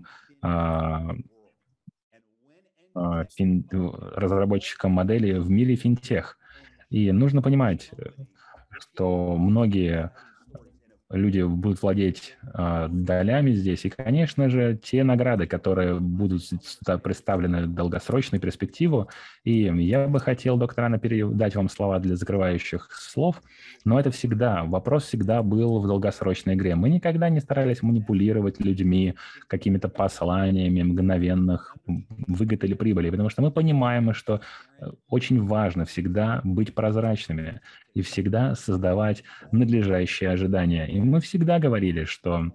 модели в мире финтех. И нужно понимать, что многие люди будут владеть долями здесь. И, конечно же, те награды, которые будут представлены в долгосрочную перспективу. И я бы хотел, доктор Анна, передать вам слова для закрывающих слов, но это всегда, вопрос всегда был в долгосрочной игре. Мы никогда не старались манипулировать людьми какими-то посланиями мгновенных выгод или прибыли, потому что мы понимаем, что очень важно всегда быть прозрачными и всегда создавать надлежащие ожидания. И мы всегда говорили, что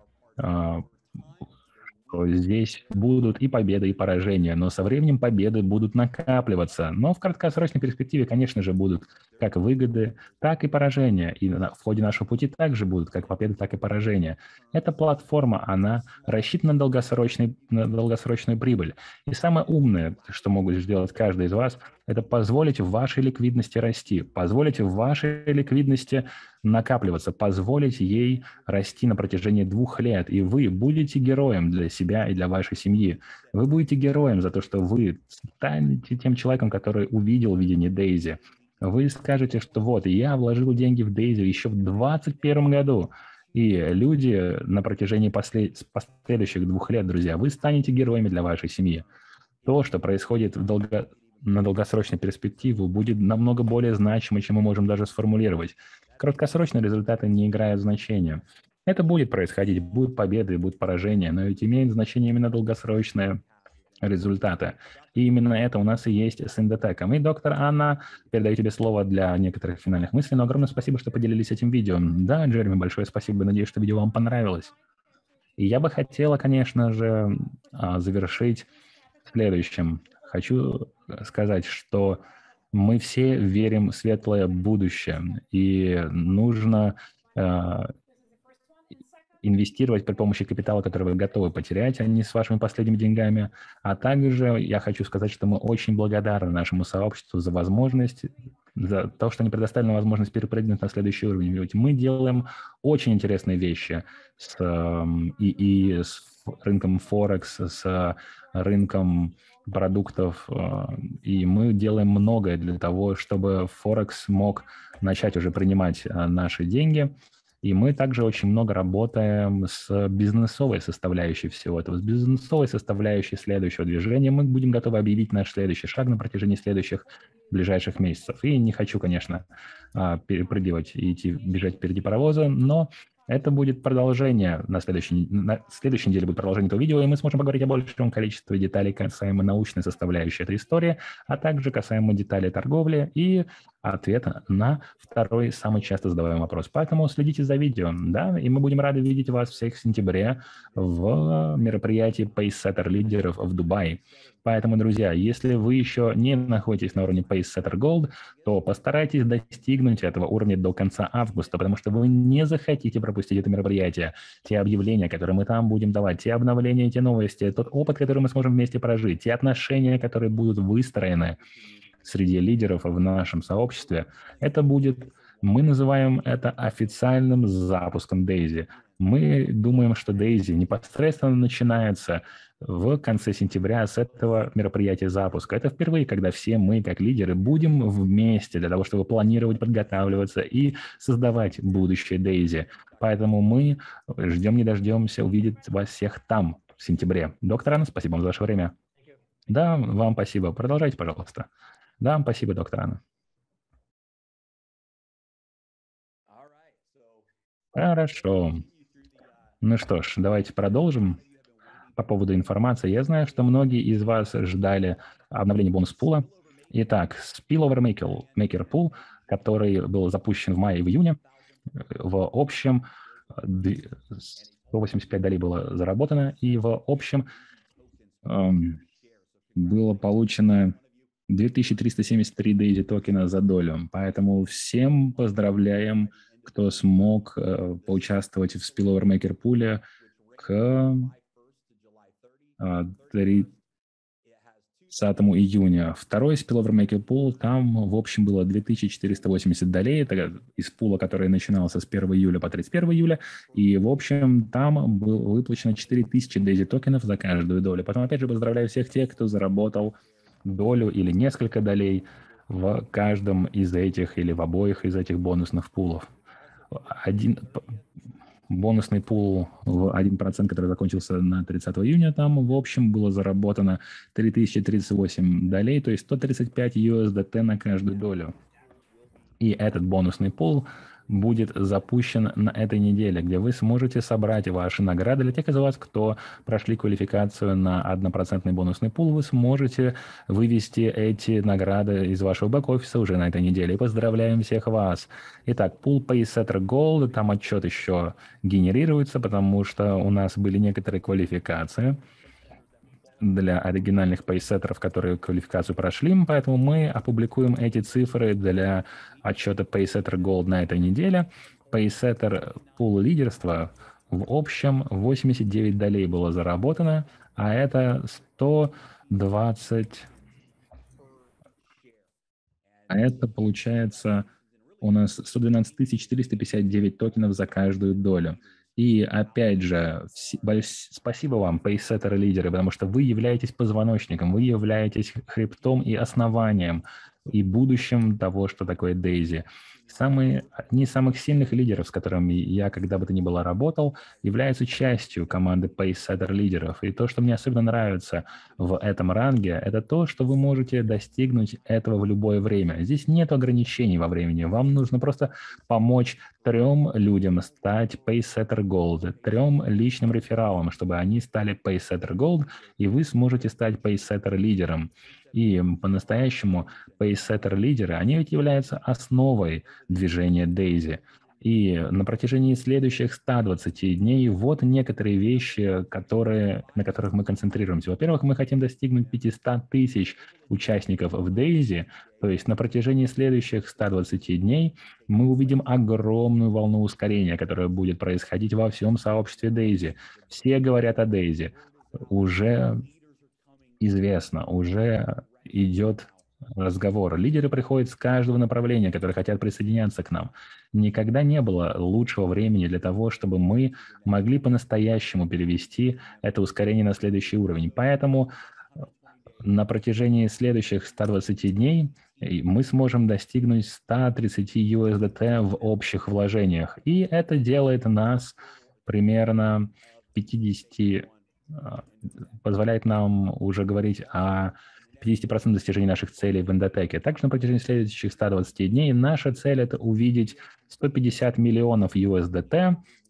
здесь будут и победы, и поражения, но со временем победы будут накапливаться. Но в краткосрочной перспективе, конечно же, будут как выгоды, так и поражения. И в ходе нашего пути также будут как победы, так и поражения. Эта платформа, она рассчитана на долгосрочную прибыль. И самое умное, что могут сделать каждый из вас, это позволить вашей ликвидности расти, позволить вашей ликвидности накапливаться, позволить ей расти на протяжении 2 лет. И вы будете героем для себя и для вашей семьи. Вы будете героем за то, что вы станете тем человеком, который увидел видение Дейзи. Вы скажете, что вот, я вложил деньги в Дейзи еще в 2021 году. И люди на протяжении последующих 2 лет, друзья, вы станете героями для вашей семьи. То, что происходит на долгосрочной перспективу, будет намного более значимо, чем мы можем даже сформулировать. Краткосрочные результаты не играют значения. Это будет происходить, будут победы, будут поражения, но ведь имеет значение именно долгосрочные результаты. И именно это у нас и есть с Индотеком. И, доктор Анна, передаю тебе слово для некоторых финальных мыслей, но огромное спасибо, что поделились этим видео. Да, Джереми, большое спасибо, надеюсь, что видео вам понравилось. И я бы хотела, конечно же, завершить следующим. Хочу сказать, что мы все верим в светлое будущее, и нужно инвестировать при помощи капитала, который вы готовы потерять, а не с вашими последними деньгами. А также я хочу сказать, что мы очень благодарны нашему сообществу за возможность, за то, что они предоставили возможность перепрыгнуть на следующий уровень. Ведь мы делаем очень интересные вещи с рынком Форекс, с рынком продуктов, и мы делаем многое для того, чтобы Форекс мог начать уже принимать наши деньги. И мы также очень много работаем с бизнесовой составляющей всего этого, с бизнесовой составляющей следующего движения. Мы будем готовы объявить наш следующий шаг на протяжении следующих ближайших месяцев. И не хочу, конечно, перепрыгивать и бежать впереди паровоза, но Это будет продолжение на следующей неделе будет продолжение этого видео, и мы сможем поговорить о большем количестве деталей касаемо научной составляющей этой истории, а также касаемо деталей торговли и ответа на второй самый часто задаваемый вопрос. Поэтому следите за видео, да, и мы будем рады видеть вас всех в сентябре в мероприятии Pacesetter лидеров в Дубае. Поэтому, друзья, если вы еще не находитесь на уровне Pacesetter Gold, то постарайтесь достигнуть этого уровня до конца августа, потому что вы не захотите пропустить это мероприятие. Те объявления, которые мы там будем давать, те обновления, те новости, тот опыт, который мы сможем вместе прожить, те отношения, которые будут выстроены среди лидеров в нашем сообществе, это будет, мы называем это официальным запуском Daisy. Мы думаем, что Daisy непосредственно начинается в конце сентября с этого мероприятия запуска. Это впервые, когда все мы, как лидеры, будем вместе для того, чтобы планировать, подготавливаться и создавать будущее Daisy. Поэтому мы ждем не дождемся увидеть вас всех там в сентябре. Доктор Анна, спасибо вам за ваше время. Да, вам спасибо. Продолжайте, пожалуйста. Да, спасибо, доктор Анна. Хорошо. Ну что ж, давайте продолжим. По поводу информации. Я знаю, что многие из вас ждали обновления бонус-пула. Итак, Spillover Maker Pool, который был запущен в мае и в июне, в общем 185 долей было заработано, и в общем было получено 2373 Daisy токена за долю. Поэтому всем поздравляем, кто смог поучаствовать в Spillover Maker Pool к 30 июня. Второй Spillover Maker Pool, там в общем было 2480 долей, это из пула, который начинался с 1 июля по 31 июля, и в общем там было выплачено 4000 Daisy токенов за каждую долю. Потом опять же поздравляю всех тех, кто заработал долю или несколько долей в каждом из этих или в обоих из этих бонусных пулов. Бонусный пул в 1%, который закончился на 30 июня, там в общем было заработано 3038 долей, то есть 135 USDT на каждую долю. И этот бонусный пул будет запущен на этой неделе, где вы сможете собрать ваши награды. Для тех из вас, кто прошли квалификацию на 1% бонусный пул, вы сможете вывести эти награды из вашего бэк-офиса уже на этой неделе. И поздравляем всех вас. Итак, пул Pacesetter Gold, там отчет еще генерируется, потому что у нас были некоторые квалификации для оригинальных пейсеттеров, которые квалификацию прошли, поэтому мы опубликуем эти цифры для отчета Pacesetter Gold на этой неделе. Pacesetter пул лидерства в общем 89 долей было заработано, а это 120... А это получается у нас 112 459 токенов за каждую долю. И опять же, спасибо вам, Pacesetter-лидеры, потому что вы являетесь позвоночником, вы являетесь хребтом и основанием, и будущим того, что такое Daisy. Одни из самых сильных лидеров, с которыми я когда бы то ни было работал, являются частью команды Pacesetter-лидеров. И то, что мне особенно нравится в этом ранге, это то, что вы можете достигнуть этого в любое время. Здесь нет ограничений во времени. Вам нужно просто помочь 3 людям стать Pacesetter Gold, 3 личным рефералам, чтобы они стали Pacesetter Gold, и вы сможете стать Pacesetter-лидером. И по-настоящему Pacesetter-лидеры, они ведь являются основой движения Daisy. И на протяжении следующих 120 дней вот некоторые вещи, на которых мы концентрируемся. Во-первых, мы хотим достигнуть 500 тысяч участников в Daisy, то есть на протяжении следующих 120 дней мы увидим огромную волну ускорения, которая будет происходить во всем сообществе Daisy. Все говорят о Daisy. Уже известно, уже идет разговор. Лидеры приходят с каждого направления, которые хотят присоединяться к нам. Никогда не было лучшего времени для того, чтобы мы могли по-настоящему перевести это ускорение на следующий уровень. Поэтому на протяжении следующих 120 дней мы сможем достигнуть 130 USDT в общих вложениях. И это делает нас примерно 50, позволяет нам уже говорить о 50% достижения наших целей в эндотеке. Также на протяжении следующих 120 дней наша цель – это увидеть 150 миллионов USDT,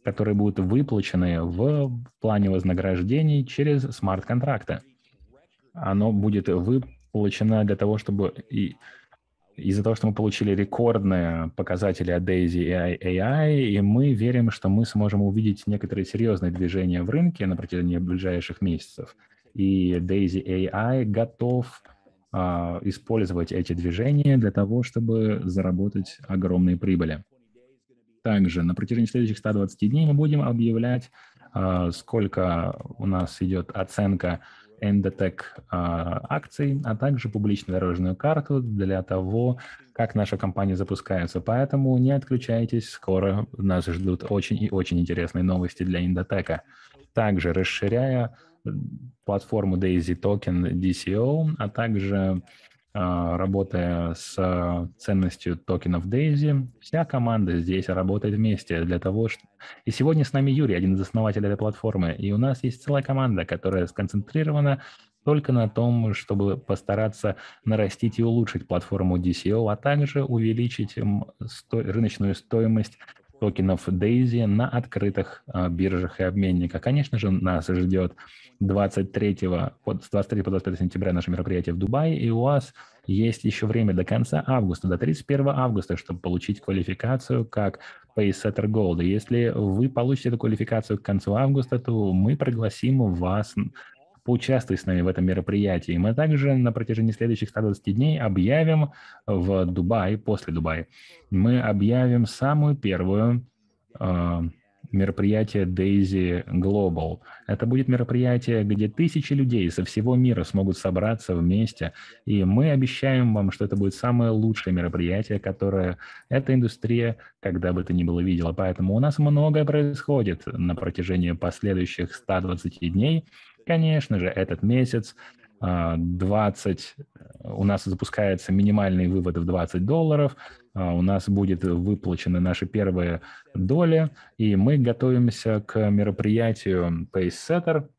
которые будут выплачены в плане вознаграждений через смарт-контракты. Оно будет выплачено для того, чтобы из-за того, что мы получили рекордные показатели от Daisy AI, и мы верим, что мы сможем увидеть некоторые серьезные движения в рынке на протяжении ближайших месяцев. И Daisy AI готов использовать эти движения для того, чтобы заработать огромные прибыли. Также на протяжении следующих 120 дней мы будем объявлять, сколько у нас идет оценка Endotech акций, а также публичную дорожную карту для того, как наша компания запускается. Поэтому не отключайтесь, скоро нас ждут очень и очень интересные новости для Endotech. Также расширяя платформу Daisy Token DCO, а также работая с ценностью токенов Daisy, вся команда здесь работает вместе для того, что... И сегодня с нами Юрий, один из основателей этой платформы, и у нас есть целая команда, которая сконцентрирована только на том, чтобы постараться нарастить и улучшить платформу DCO, а также увеличить рыночную стоимость токенов Daisy на открытых биржах и обменниках. Конечно же, нас ждет с 23 по 25 сентября наше мероприятие в Дубае, и у вас есть еще время до конца августа, до 31 августа, чтобы получить квалификацию как Pacesetter Gold. И если вы получите эту квалификацию к концу августа, то мы пригласим вас поучаствовать с нами в этом мероприятии. Мы также на протяжении следующих 120 дней объявим в Дубае, после Дубая, мы объявим самую первую мероприятие Daisy Global. Это будет мероприятие, где тысячи людей со всего мира смогут собраться вместе, и мы обещаем вам, что это будет самое лучшее мероприятие, которое эта индустрия когда бы то ни было видела. Поэтому у нас многое происходит на протяжении последующих 120 дней. Конечно же, этот месяц у нас запускается минимальный вывод в $20, у нас будет выплачены наши первые доли, и мы готовимся к мероприятию Pacesetter.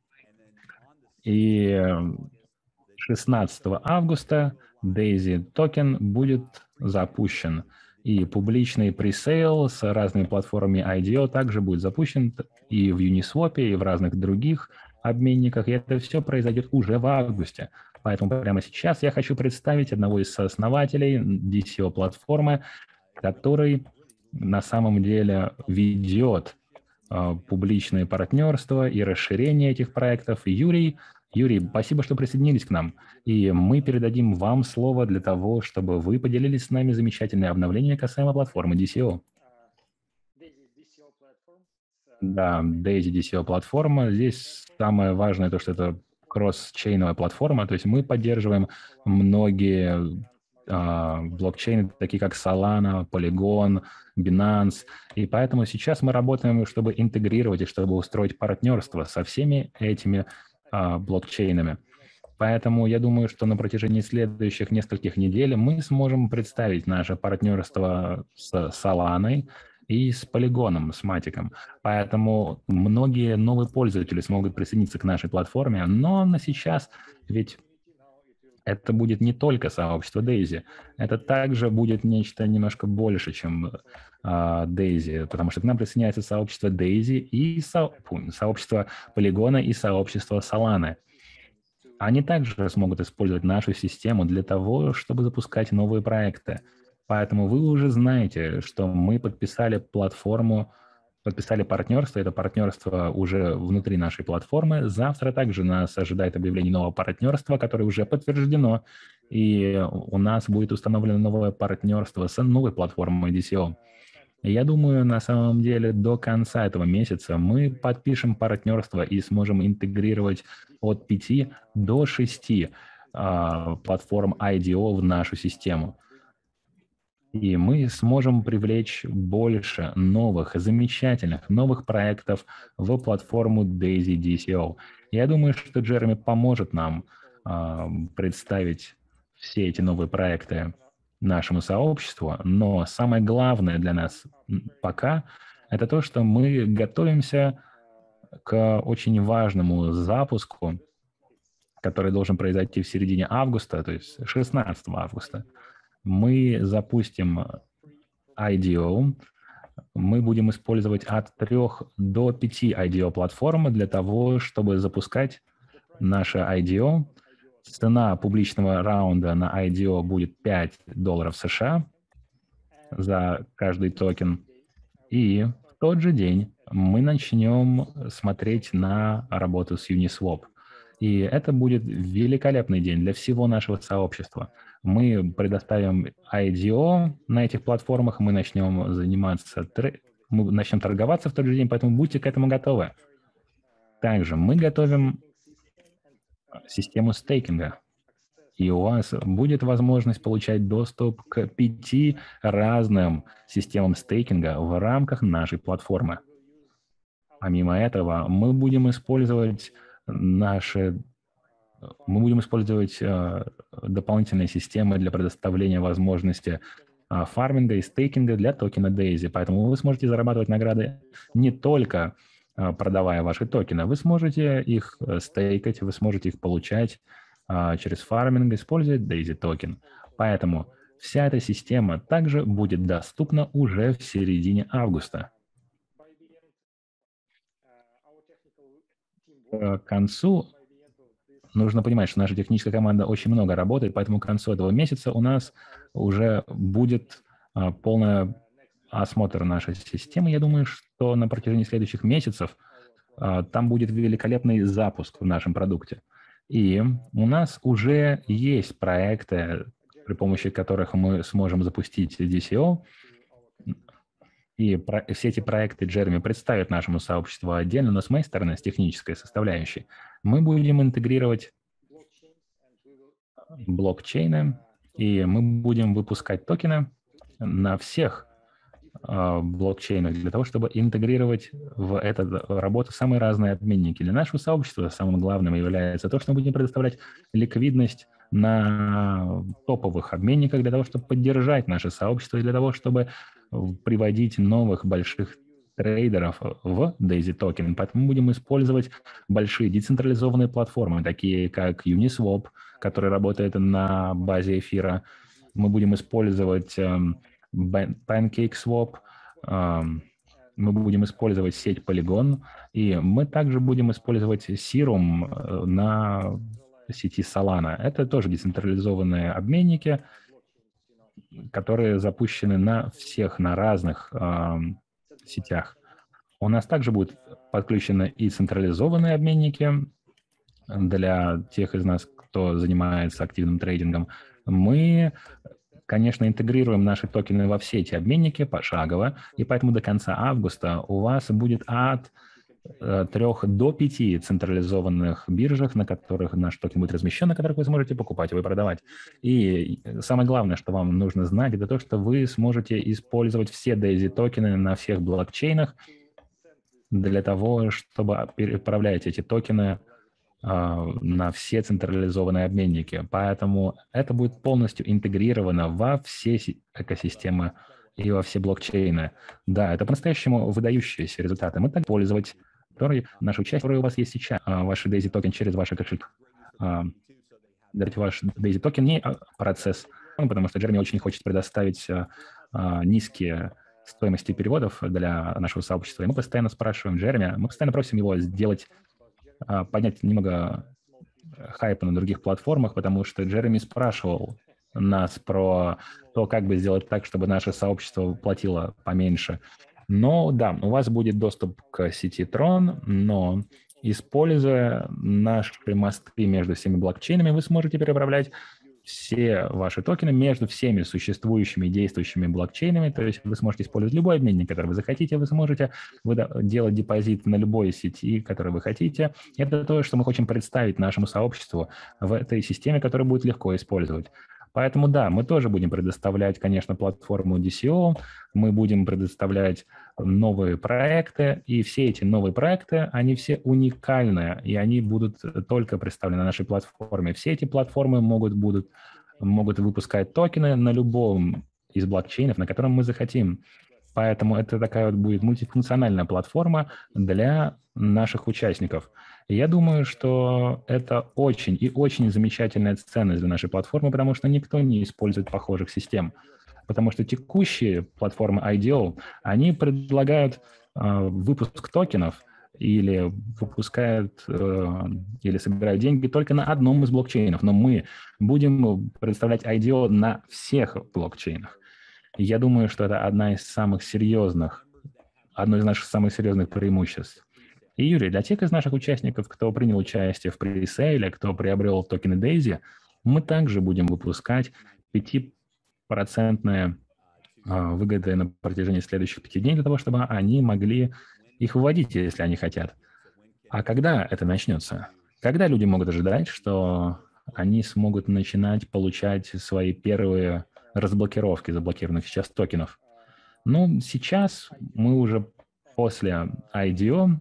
И 16 августа Daisy Token будет запущен. И публичный пресейл с разными платформами IDO также будет запущен и в Uniswap, и в разных других обменниках. И это все произойдет уже в августе. Поэтому прямо сейчас я хочу представить одного из сооснователей DCO-платформы, который на самом деле ведет публичные партнерства и расширение этих проектов. Юрий, спасибо, что присоединились к нам. И мы передадим вам слово для того, чтобы вы поделились с нами замечательные обновления касаемо платформы DCO. Да, Daisy DCO платформа. Здесь самое важное то, что это кросс-чейновая платформа, то есть мы поддерживаем многие блокчейны, такие как Solana, Polygon, Binance, и поэтому сейчас мы работаем, чтобы интегрировать и чтобы устроить партнерство со всеми этими блокчейнами. Поэтому я думаю, что на протяжении следующих нескольких недель мы сможем представить наше партнерство с Solana и с Polygon, с Матиком. Поэтому многие новые пользователи смогут присоединиться к нашей платформе, но на сейчас ведь это будет не только сообщество Daisy, это также будет нечто немножко больше, чем Daisy, потому что к нам присоединяется сообщество Daisy и сообщество Polygon и сообщество Solana. Они также смогут использовать нашу систему для того, чтобы запускать новые проекты. Поэтому вы уже знаете, что мы подписали платформу, подписали партнерство. Это партнерство уже внутри нашей платформы. Завтра также нас ожидает объявление нового партнерства, которое уже подтверждено. И у нас будет установлено новое партнерство с новой платформой DCO. И я думаю, на самом деле до конца этого месяца мы подпишем партнерство и сможем интегрировать от 5 до 6 платформ IDO в нашу систему. И мы сможем привлечь больше новых, замечательных, новых проектов в платформу Daisy DCO. Я думаю, что Джереми поможет нам представить все эти новые проекты нашему сообществу, но самое главное для нас пока – это то, что мы готовимся к очень важному запуску, который должен произойти в середине августа, то есть 16 августа. Мы запустим IDO мы будем использовать от 3 до 5 IDO-платформ для того, чтобы запускать наше IDO. Цена публичного раунда на IDO будет $5 США за каждый токен. И в тот же день мы начнем смотреть на работу с Uniswap. И это будет великолепный день для всего нашего сообщества. Мы предоставим IDO на этих платформах, мы начнем мы начнем торговаться в тот же день, поэтому будьте к этому готовы. Также мы готовим систему стейкинга. И у вас будет возможность получать доступ к 5 разным системам стейкинга в рамках нашей платформы. Помимо этого, мы будем использовать дополнительные системы для предоставления возможности фарминга и стейкинга для токена Daisy. Поэтому вы сможете зарабатывать награды не только продавая ваши токены, вы сможете их стейкать, вы сможете их получать через фарминг, используя Daisy токен. Поэтому вся эта система также будет доступна уже в середине августа. К концу нужно понимать, что наша техническая команда очень много работает, поэтому к концу этого месяца у нас уже будет полный осмотр нашей системы. Я думаю, что на протяжении следующих месяцев там будет великолепный запуск в нашем продукте. И у нас уже есть проекты, при помощи которых мы сможем запустить DCO. И все эти проекты Джереми представит нашему сообществу отдельно, но с моей стороны, с технической составляющей, мы будем интегрировать блокчейны, и мы будем выпускать токены на всех блокчейнах для того, чтобы интегрировать в эту работу самые разные обменники. Для нашего сообщества самым главным является то, что мы будем предоставлять ликвидность на топовых обменниках для того, чтобы поддержать наше сообщество и для того, чтобы приводить новых больших трейдеров в Daisy токен. Поэтому мы будем использовать большие децентрализованные платформы, такие как Uniswap, который работает на базе эфира. Мы будем использовать PancakeSwap, мы будем использовать сеть Polygon, и мы также будем использовать Serum на сети Solana. Это тоже децентрализованные обменники, которые запущены на разных сетях. У нас также будут подключены и централизованные обменники для тех из нас, кто занимается активным трейдингом. Мы, конечно, интегрируем наши токены во все эти обменники пошагово, и поэтому до конца августа у вас будет от 3 до 5 централизованных биржах, на которых наш токен будет размещен, на которых вы сможете покупать его и продавать. И самое главное, что вам нужно знать, это то, что вы сможете использовать все Daisy токены на всех блокчейнах для того, чтобы переправлять эти токены на все централизованные обменники. Поэтому это будет полностью интегрировано во все экосистемы и во все блокчейны. Да, это по-настоящему выдающиеся результаты. Мы так пользовать наши участники, которые у вас есть сейчас, ваши Daisy токен через ваши кошельки. Дать ваш Daisy токен не процесс, потому что Джереми очень хочет предоставить низкие стоимости переводов для нашего сообщества. И мы постоянно спрашиваем Джереми, мы постоянно просим его поднять немного хайпа на других платформах, потому что Джереми спрашивал нас про то, как бы сделать так, чтобы наше сообщество платило поменьше. Но да, у вас будет доступ к сети Tron, но используя наши мосты между всеми блокчейнами, вы сможете переправлять все ваши токены между всеми существующими и действующими блокчейнами. То есть вы сможете использовать любой обменник, который вы захотите, вы сможете делать депозит на любой сети, которую вы хотите. Это то, что мы хотим представить нашему сообществу в этой системе, которую будет легко использовать. Поэтому да, мы тоже будем предоставлять, конечно, платформу DCO, мы будем предоставлять новые проекты, и все эти новые проекты, они все уникальные, и они будут только представлены на нашей платформе. Все эти платформы могут выпускать токены на любом из блокчейнов, на котором мы захотим. Поэтому это такая вот будет мультифункциональная платформа для наших участников. И я думаю, что это очень и очень замечательная ценность для нашей платформы, потому что никто не использует похожих систем. потому что текущие платформы IDO, они предлагают выпуск токенов или выпускают или собирают деньги только на одном из блокчейнов, но мы будем предоставлять IDO на всех блокчейнах. Я думаю, что это одно из наших самых серьезных преимуществ. И, Юрий, для тех из наших участников, кто принял участие в пресейле, кто приобрел токены Daisy, мы также будем выпускать 5% выгоды на протяжении следующих 5 дней для того, чтобы они могли их выводить, если они хотят. А когда это начнется? Когда люди могут ожидать, что они смогут начинать получать свои первые разблокировки заблокированных сейчас токенов? Ну, сейчас мы уже после IDO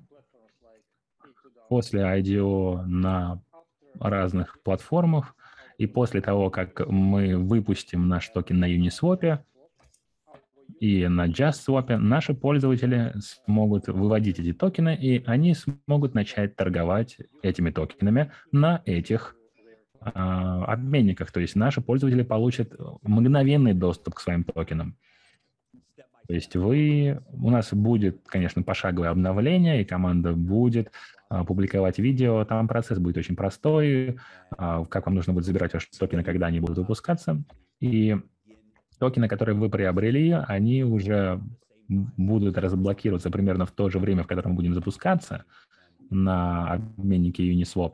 на разных платформах, и после того, как мы выпустим наш токен на Uniswap и на JustSwap, наши пользователи смогут выводить эти токены, и они смогут начать торговать этими токенами на этих обменниках. То есть наши пользователи получат мгновенный доступ к своим токенам. То есть у нас будет, конечно, пошаговое обновление, и команда будет публиковать видео. Там процесс будет очень простой, как вам нужно будет забирать ваши токены, когда они будут выпускаться. И токены, которые вы приобрели, они уже будут разблокироваться примерно в то же время, в котором мы будем запускаться на обменнике Uniswap.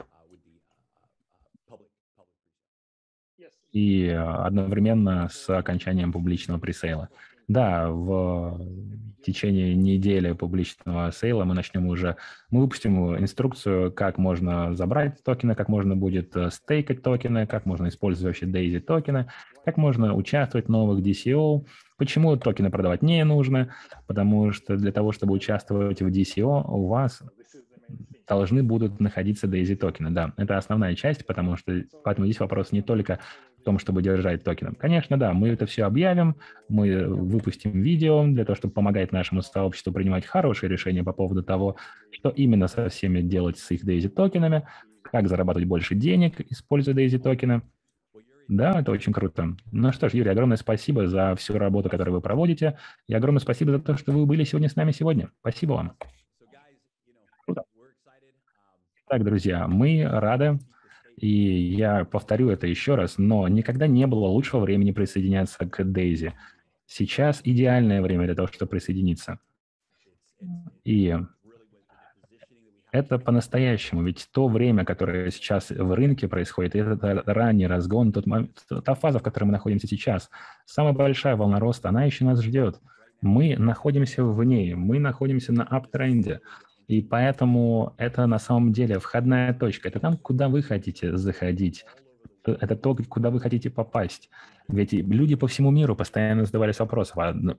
И одновременно с окончанием публичного пресейла. Да, в течение недели публичного сейла мы выпустим инструкцию, как можно забрать токены, как можно будет стейкать токены, как можно использовать вообще Daisy токены, как можно участвовать в новых DCO. Почему токены продавать не нужно? Потому что для того, чтобы участвовать в DCO, у вас должны будут находиться Daisy токены. Да, это основная часть, поэтому здесь вопрос не только в том, чтобы держать токены. Конечно, да, мы это все объявим, мы выпустим видео для того, чтобы помогать нашему сообществу принимать хорошие решения по поводу того, что именно со всеми делать с их Daisy токенами, как зарабатывать больше денег, используя Daisy токены. Да, это очень круто. Ну что ж, Юрий, огромное спасибо за всю работу, которую вы проводите, и огромное спасибо за то, что вы были сегодня с нами сегодня. Спасибо вам. Круто. Так, друзья, мы рады, и я повторю это еще раз, но никогда не было лучшего времени присоединяться к Daisy. Сейчас идеальное время для того, чтобы присоединиться. И это по-настоящему, ведь то время, которое сейчас в рынке происходит, это ранний разгон, та фаза, в которой мы находимся сейчас, самая большая волна роста, она еще нас ждет. Мы находимся в ней, мы находимся на аптренде. И поэтому это на самом деле входная точка. Это там, куда вы хотите заходить. Это то, куда вы хотите попасть. Ведь люди по всему миру постоянно задавались вопросом,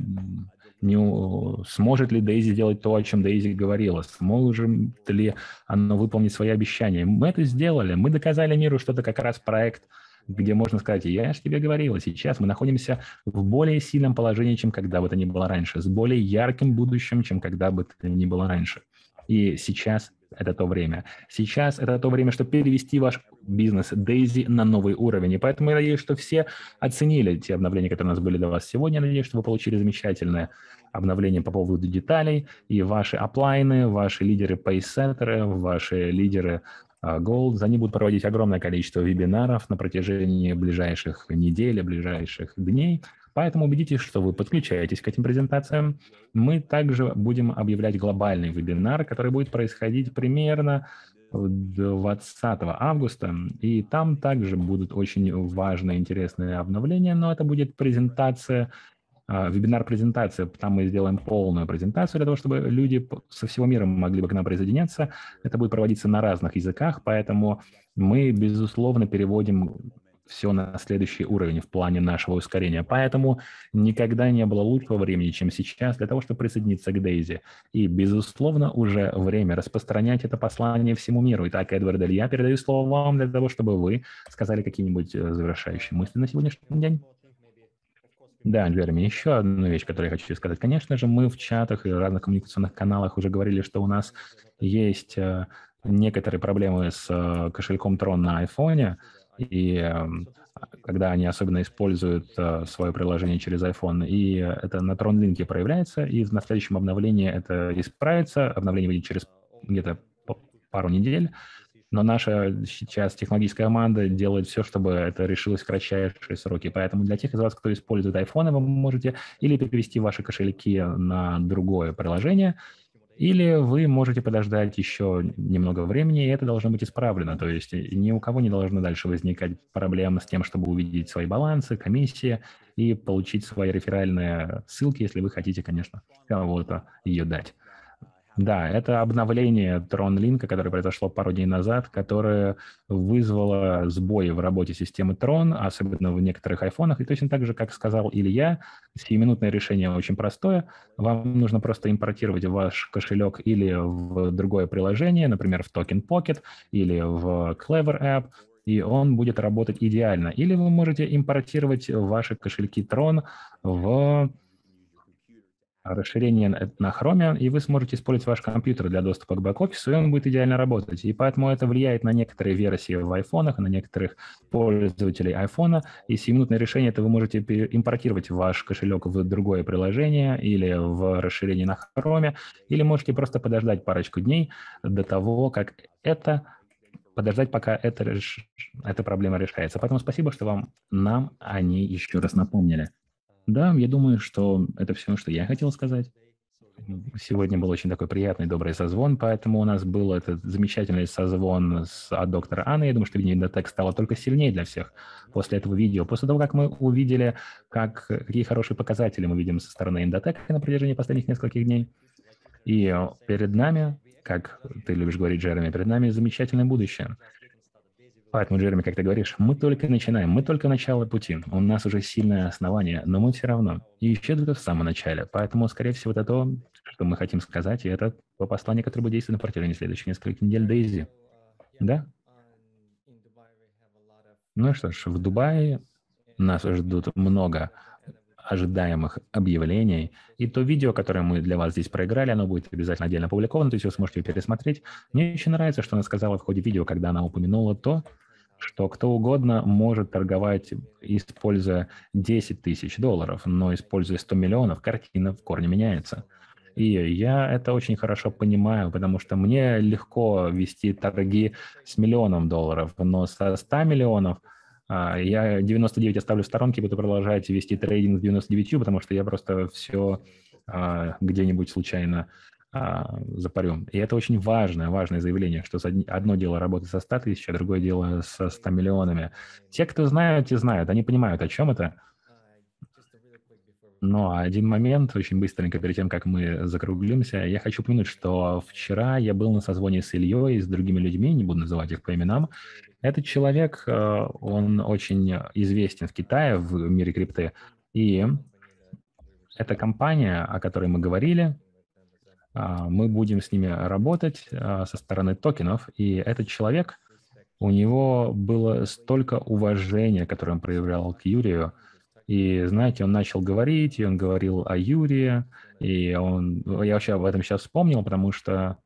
сможет ли Daisy сделать то, о чем Daisy говорила, сможет ли оно выполнить свои обещания. Мы это сделали, мы доказали миру, что это как раз проект, где можно сказать, я же тебе говорила, сейчас мы находимся в более сильном положении, чем когда бы то ни было раньше, с более ярким будущим, чем когда бы то ни было раньше. И сейчас это то время. Сейчас это то время, чтобы перевести ваш бизнес Daisy на новый уровень. И поэтому я надеюсь, что все оценили те обновления, которые у нас были для вас сегодня. Я надеюсь, что вы получили замечательное обновление по поводу деталей. И ваши аплайны, ваши лидеры пейсеттеры, ваши лидеры Gold, они будут проводить огромное количество вебинаров на протяжении ближайших недель, ближайших дней. Поэтому убедитесь, что вы подключаетесь к этим презентациям. Мы также будем объявлять глобальный вебинар, который будет происходить примерно 20 августа. И там также будут очень важные, интересные обновления, но это будет презентация, вебинар-презентация. Там мы сделаем полную презентацию для того, чтобы люди со всего мира могли бы к нам присоединяться. Это будет проводиться на разных языках, поэтому мы, безусловно, переводим все на следующий уровень в плане нашего ускорения. Поэтому никогда не было лучшего времени, чем сейчас, для того, чтобы присоединиться к Daisy. И, безусловно, уже время распространять это послание всему миру. Итак, Эдвард, я передаю слово вам для того, чтобы вы сказали какие-нибудь завершающие мысли на сегодняшний день. Да, Джереми, еще одну вещь, которую я хочу сказать. Конечно же, мы в чатах и разных коммуникационных каналах уже говорили, что у нас есть некоторые проблемы с кошельком Tron на айфоне. и когда они особенно используют свое приложение через iPhone, и это на TronLink проявляется, и на следующем обновлении это исправится, обновление выйдет через где-то пару недель, но наша сейчас технологическая команда делает все, чтобы это решилось в кратчайшие сроки. Поэтому для тех из вас, кто использует iPhone, вы можете или перевести ваши кошельки на другое приложение, или вы можете подождать еще немного времени, и это должно быть исправлено. То есть ни у кого не должно дальше возникать проблем с тем, чтобы увидеть свои балансы, комиссии и получить свои реферальные ссылки, если вы хотите, конечно, кому-то ее дать. Да, это обновление TronLink, которое произошло пару дней назад, которое вызвало сбои в работе системы Tron, особенно в некоторых айфонах. И точно так же, как сказал Илья, сиюминутное решение очень простое. Вам нужно просто импортировать ваш кошелек или в другое приложение, например, в Token Pocket или в Clever App, и он будет работать идеально. Или вы можете импортировать ваши кошельки Tron в расширение на Chrome, и вы сможете использовать ваш компьютер для доступа к бэк-офису, и он будет идеально работать. И поэтому это влияет на некоторые версии в айфонах, на некоторых пользователей айфона. И сиюминутное решение – это вы можете импортировать ваш кошелек в другое приложение или в расширение на Chrome, или можете просто подождать парочку дней до того, как подождать, пока эта проблема решается. Поэтому спасибо, что нам о ней еще раз напомнили. Да, я думаю, что это все, что я хотел сказать. Сегодня был очень такой приятный, добрый созвон, поэтому у нас был этот замечательный созвон от доктора Анны. Я думаю, что Индотек стало только сильнее для всех после этого видео. После того, как мы увидели, какие хорошие показатели мы видим со стороны Индотека на протяжении последних нескольких дней. И перед нами, как ты любишь говорить, Джереми, перед нами замечательное будущее. Поэтому, Джереми, как ты говоришь, мы только начинаем, мы только начало пути. У нас уже сильное основание, но мы все равно. И еще только в самом начале. Поэтому, скорее всего, это то, что мы хотим сказать, и это то послание, которое будет действовать на протяжении следующих нескольких недель Дейзи. Да? Ну что ж, в Дубае нас ждут много ожидаемых объявлений. И то видео, которое мы для вас здесь проиграли, оно будет обязательно отдельно опубликовано, то есть вы сможете пересмотреть. Мне очень нравится, что она сказала в ходе видео, когда она упомянула то, что кто угодно может торговать, используя $10 тысяч, но используя 100 миллионов, картина в корне меняется. И я это очень хорошо понимаю, потому что мне легко вести торги с $1 миллионом, но со 100 миллионов я 99 оставлю в сторонке, буду продолжать вести трейдинг с 99, потому что я просто все где-нибудь случайно запарю. И это очень важное заявление, что одно дело работать со 100 тысяч, а другое дело со 100 миллионами. Те, кто знают, те знают, они понимают, о чем это. Но один момент, очень быстренько, перед тем, как мы закруглимся, я хочу упомянуть, что вчера я был на созвоне с Ильей и с другими людьми, не буду называть их по именам. Этот человек, он очень известен в Китае, в мире крипты, и эта компания, о которой мы говорили, мы будем с ними работать со стороны токенов, и этот человек, у него было столько уважения, которое он проявлял к Юрию, и, знаете, он начал говорить, и он говорил о Юрии, и я вообще об этом сейчас вспомнил, потому что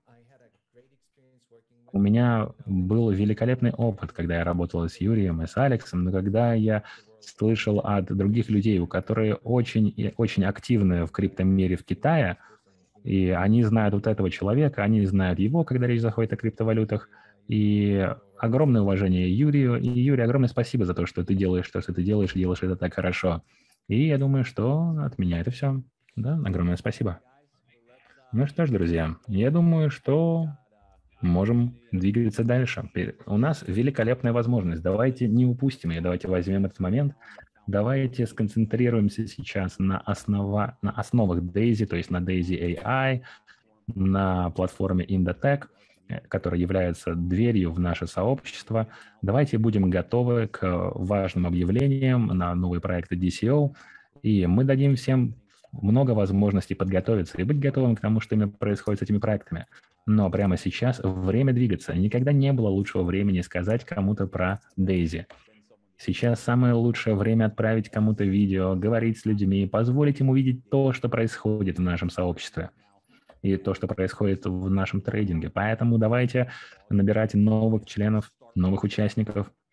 у меня был великолепный опыт, когда я работал с Юрием и с Алексом, но когда я слышал от других людей, у которых очень активны в криптомире в Китае, и они знают вот этого человека, они знают его, когда речь заходит о криптовалютах, и огромное уважение Юрию. И, Юрий, огромное спасибо за то, что ты делаешь то, что ты делаешь, и делаешь это так хорошо. И я думаю, что от меня это все. Да, огромное спасибо. Ну что ж, друзья, я думаю, что можем двигаться дальше. У нас великолепная возможность. Давайте не упустим ее, давайте возьмем этот момент. Давайте сконцентрируемся сейчас на основах Daisy, то есть на Daisy AI, на платформе Indotech, которая является дверью в наше сообщество. Давайте будем готовы к важным объявлениям на новые проекты DCO, и мы дадим всем много возможностей подготовиться и быть готовым к тому, что именно происходит с этими проектами. Но прямо сейчас время двигаться. Никогда не было лучшего времени сказать кому-то про Daisy. Сейчас самое лучшее время отправить кому-то видео, говорить с людьми, позволить им увидеть то, что происходит в нашем сообществе и то, что происходит в нашем трейдинге. Поэтому давайте набирать новых членов, новых участников.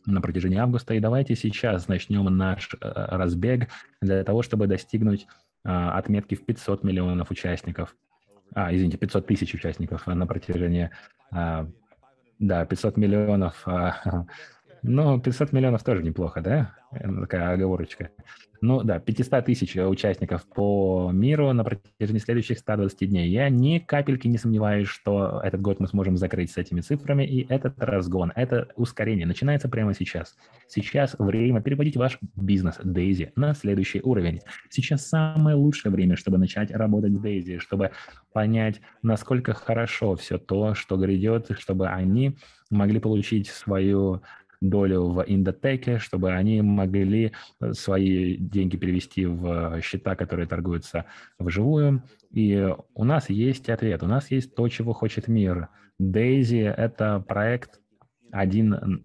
на протяжении августа. И давайте сейчас начнем наш разбег для того, чтобы достигнуть отметки в 500 миллионов участников. 500 тысяч участников на протяжении... Да, 500 миллионов. Ну, 500 миллионов тоже неплохо, да? Такая оговорочка. Ну да, 500 тысяч участников по миру на протяжении следующих 120 дней. Я ни капельки не сомневаюсь, что этот год мы сможем закрыть с этими цифрами, и этот разгон, это ускорение начинается прямо сейчас. Сейчас время переводить ваш бизнес Daisy на следующий уровень. Сейчас самое лучшее время, чтобы начать работать с Daisy, чтобы понять, насколько хорошо все то, что грядет, чтобы они могли получить свою долю в Индотеке, чтобы они могли свои деньги перевести в счета, которые торгуются вживую. И у нас есть ответ, у нас есть то, чего хочет мир. Daisy — это проект один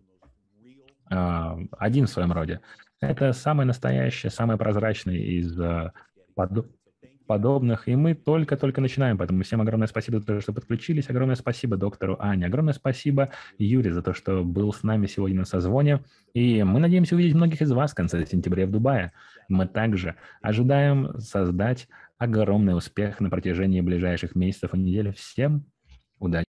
в своем роде. Это самый настоящий, самый прозрачный из подобных, и мы только-только начинаем, поэтому всем огромное спасибо за то, что подключились, огромное спасибо доктору Ане, огромное спасибо Юре за то, что был с нами сегодня на созвоне, и мы надеемся увидеть многих из вас в конце сентября в Дубае. Мы также ожидаем создать огромный успех на протяжении ближайших месяцев и недель. Всем удачи!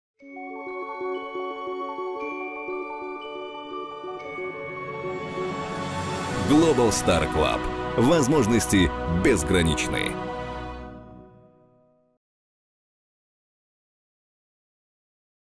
Global Star Club. Возможности безграничны.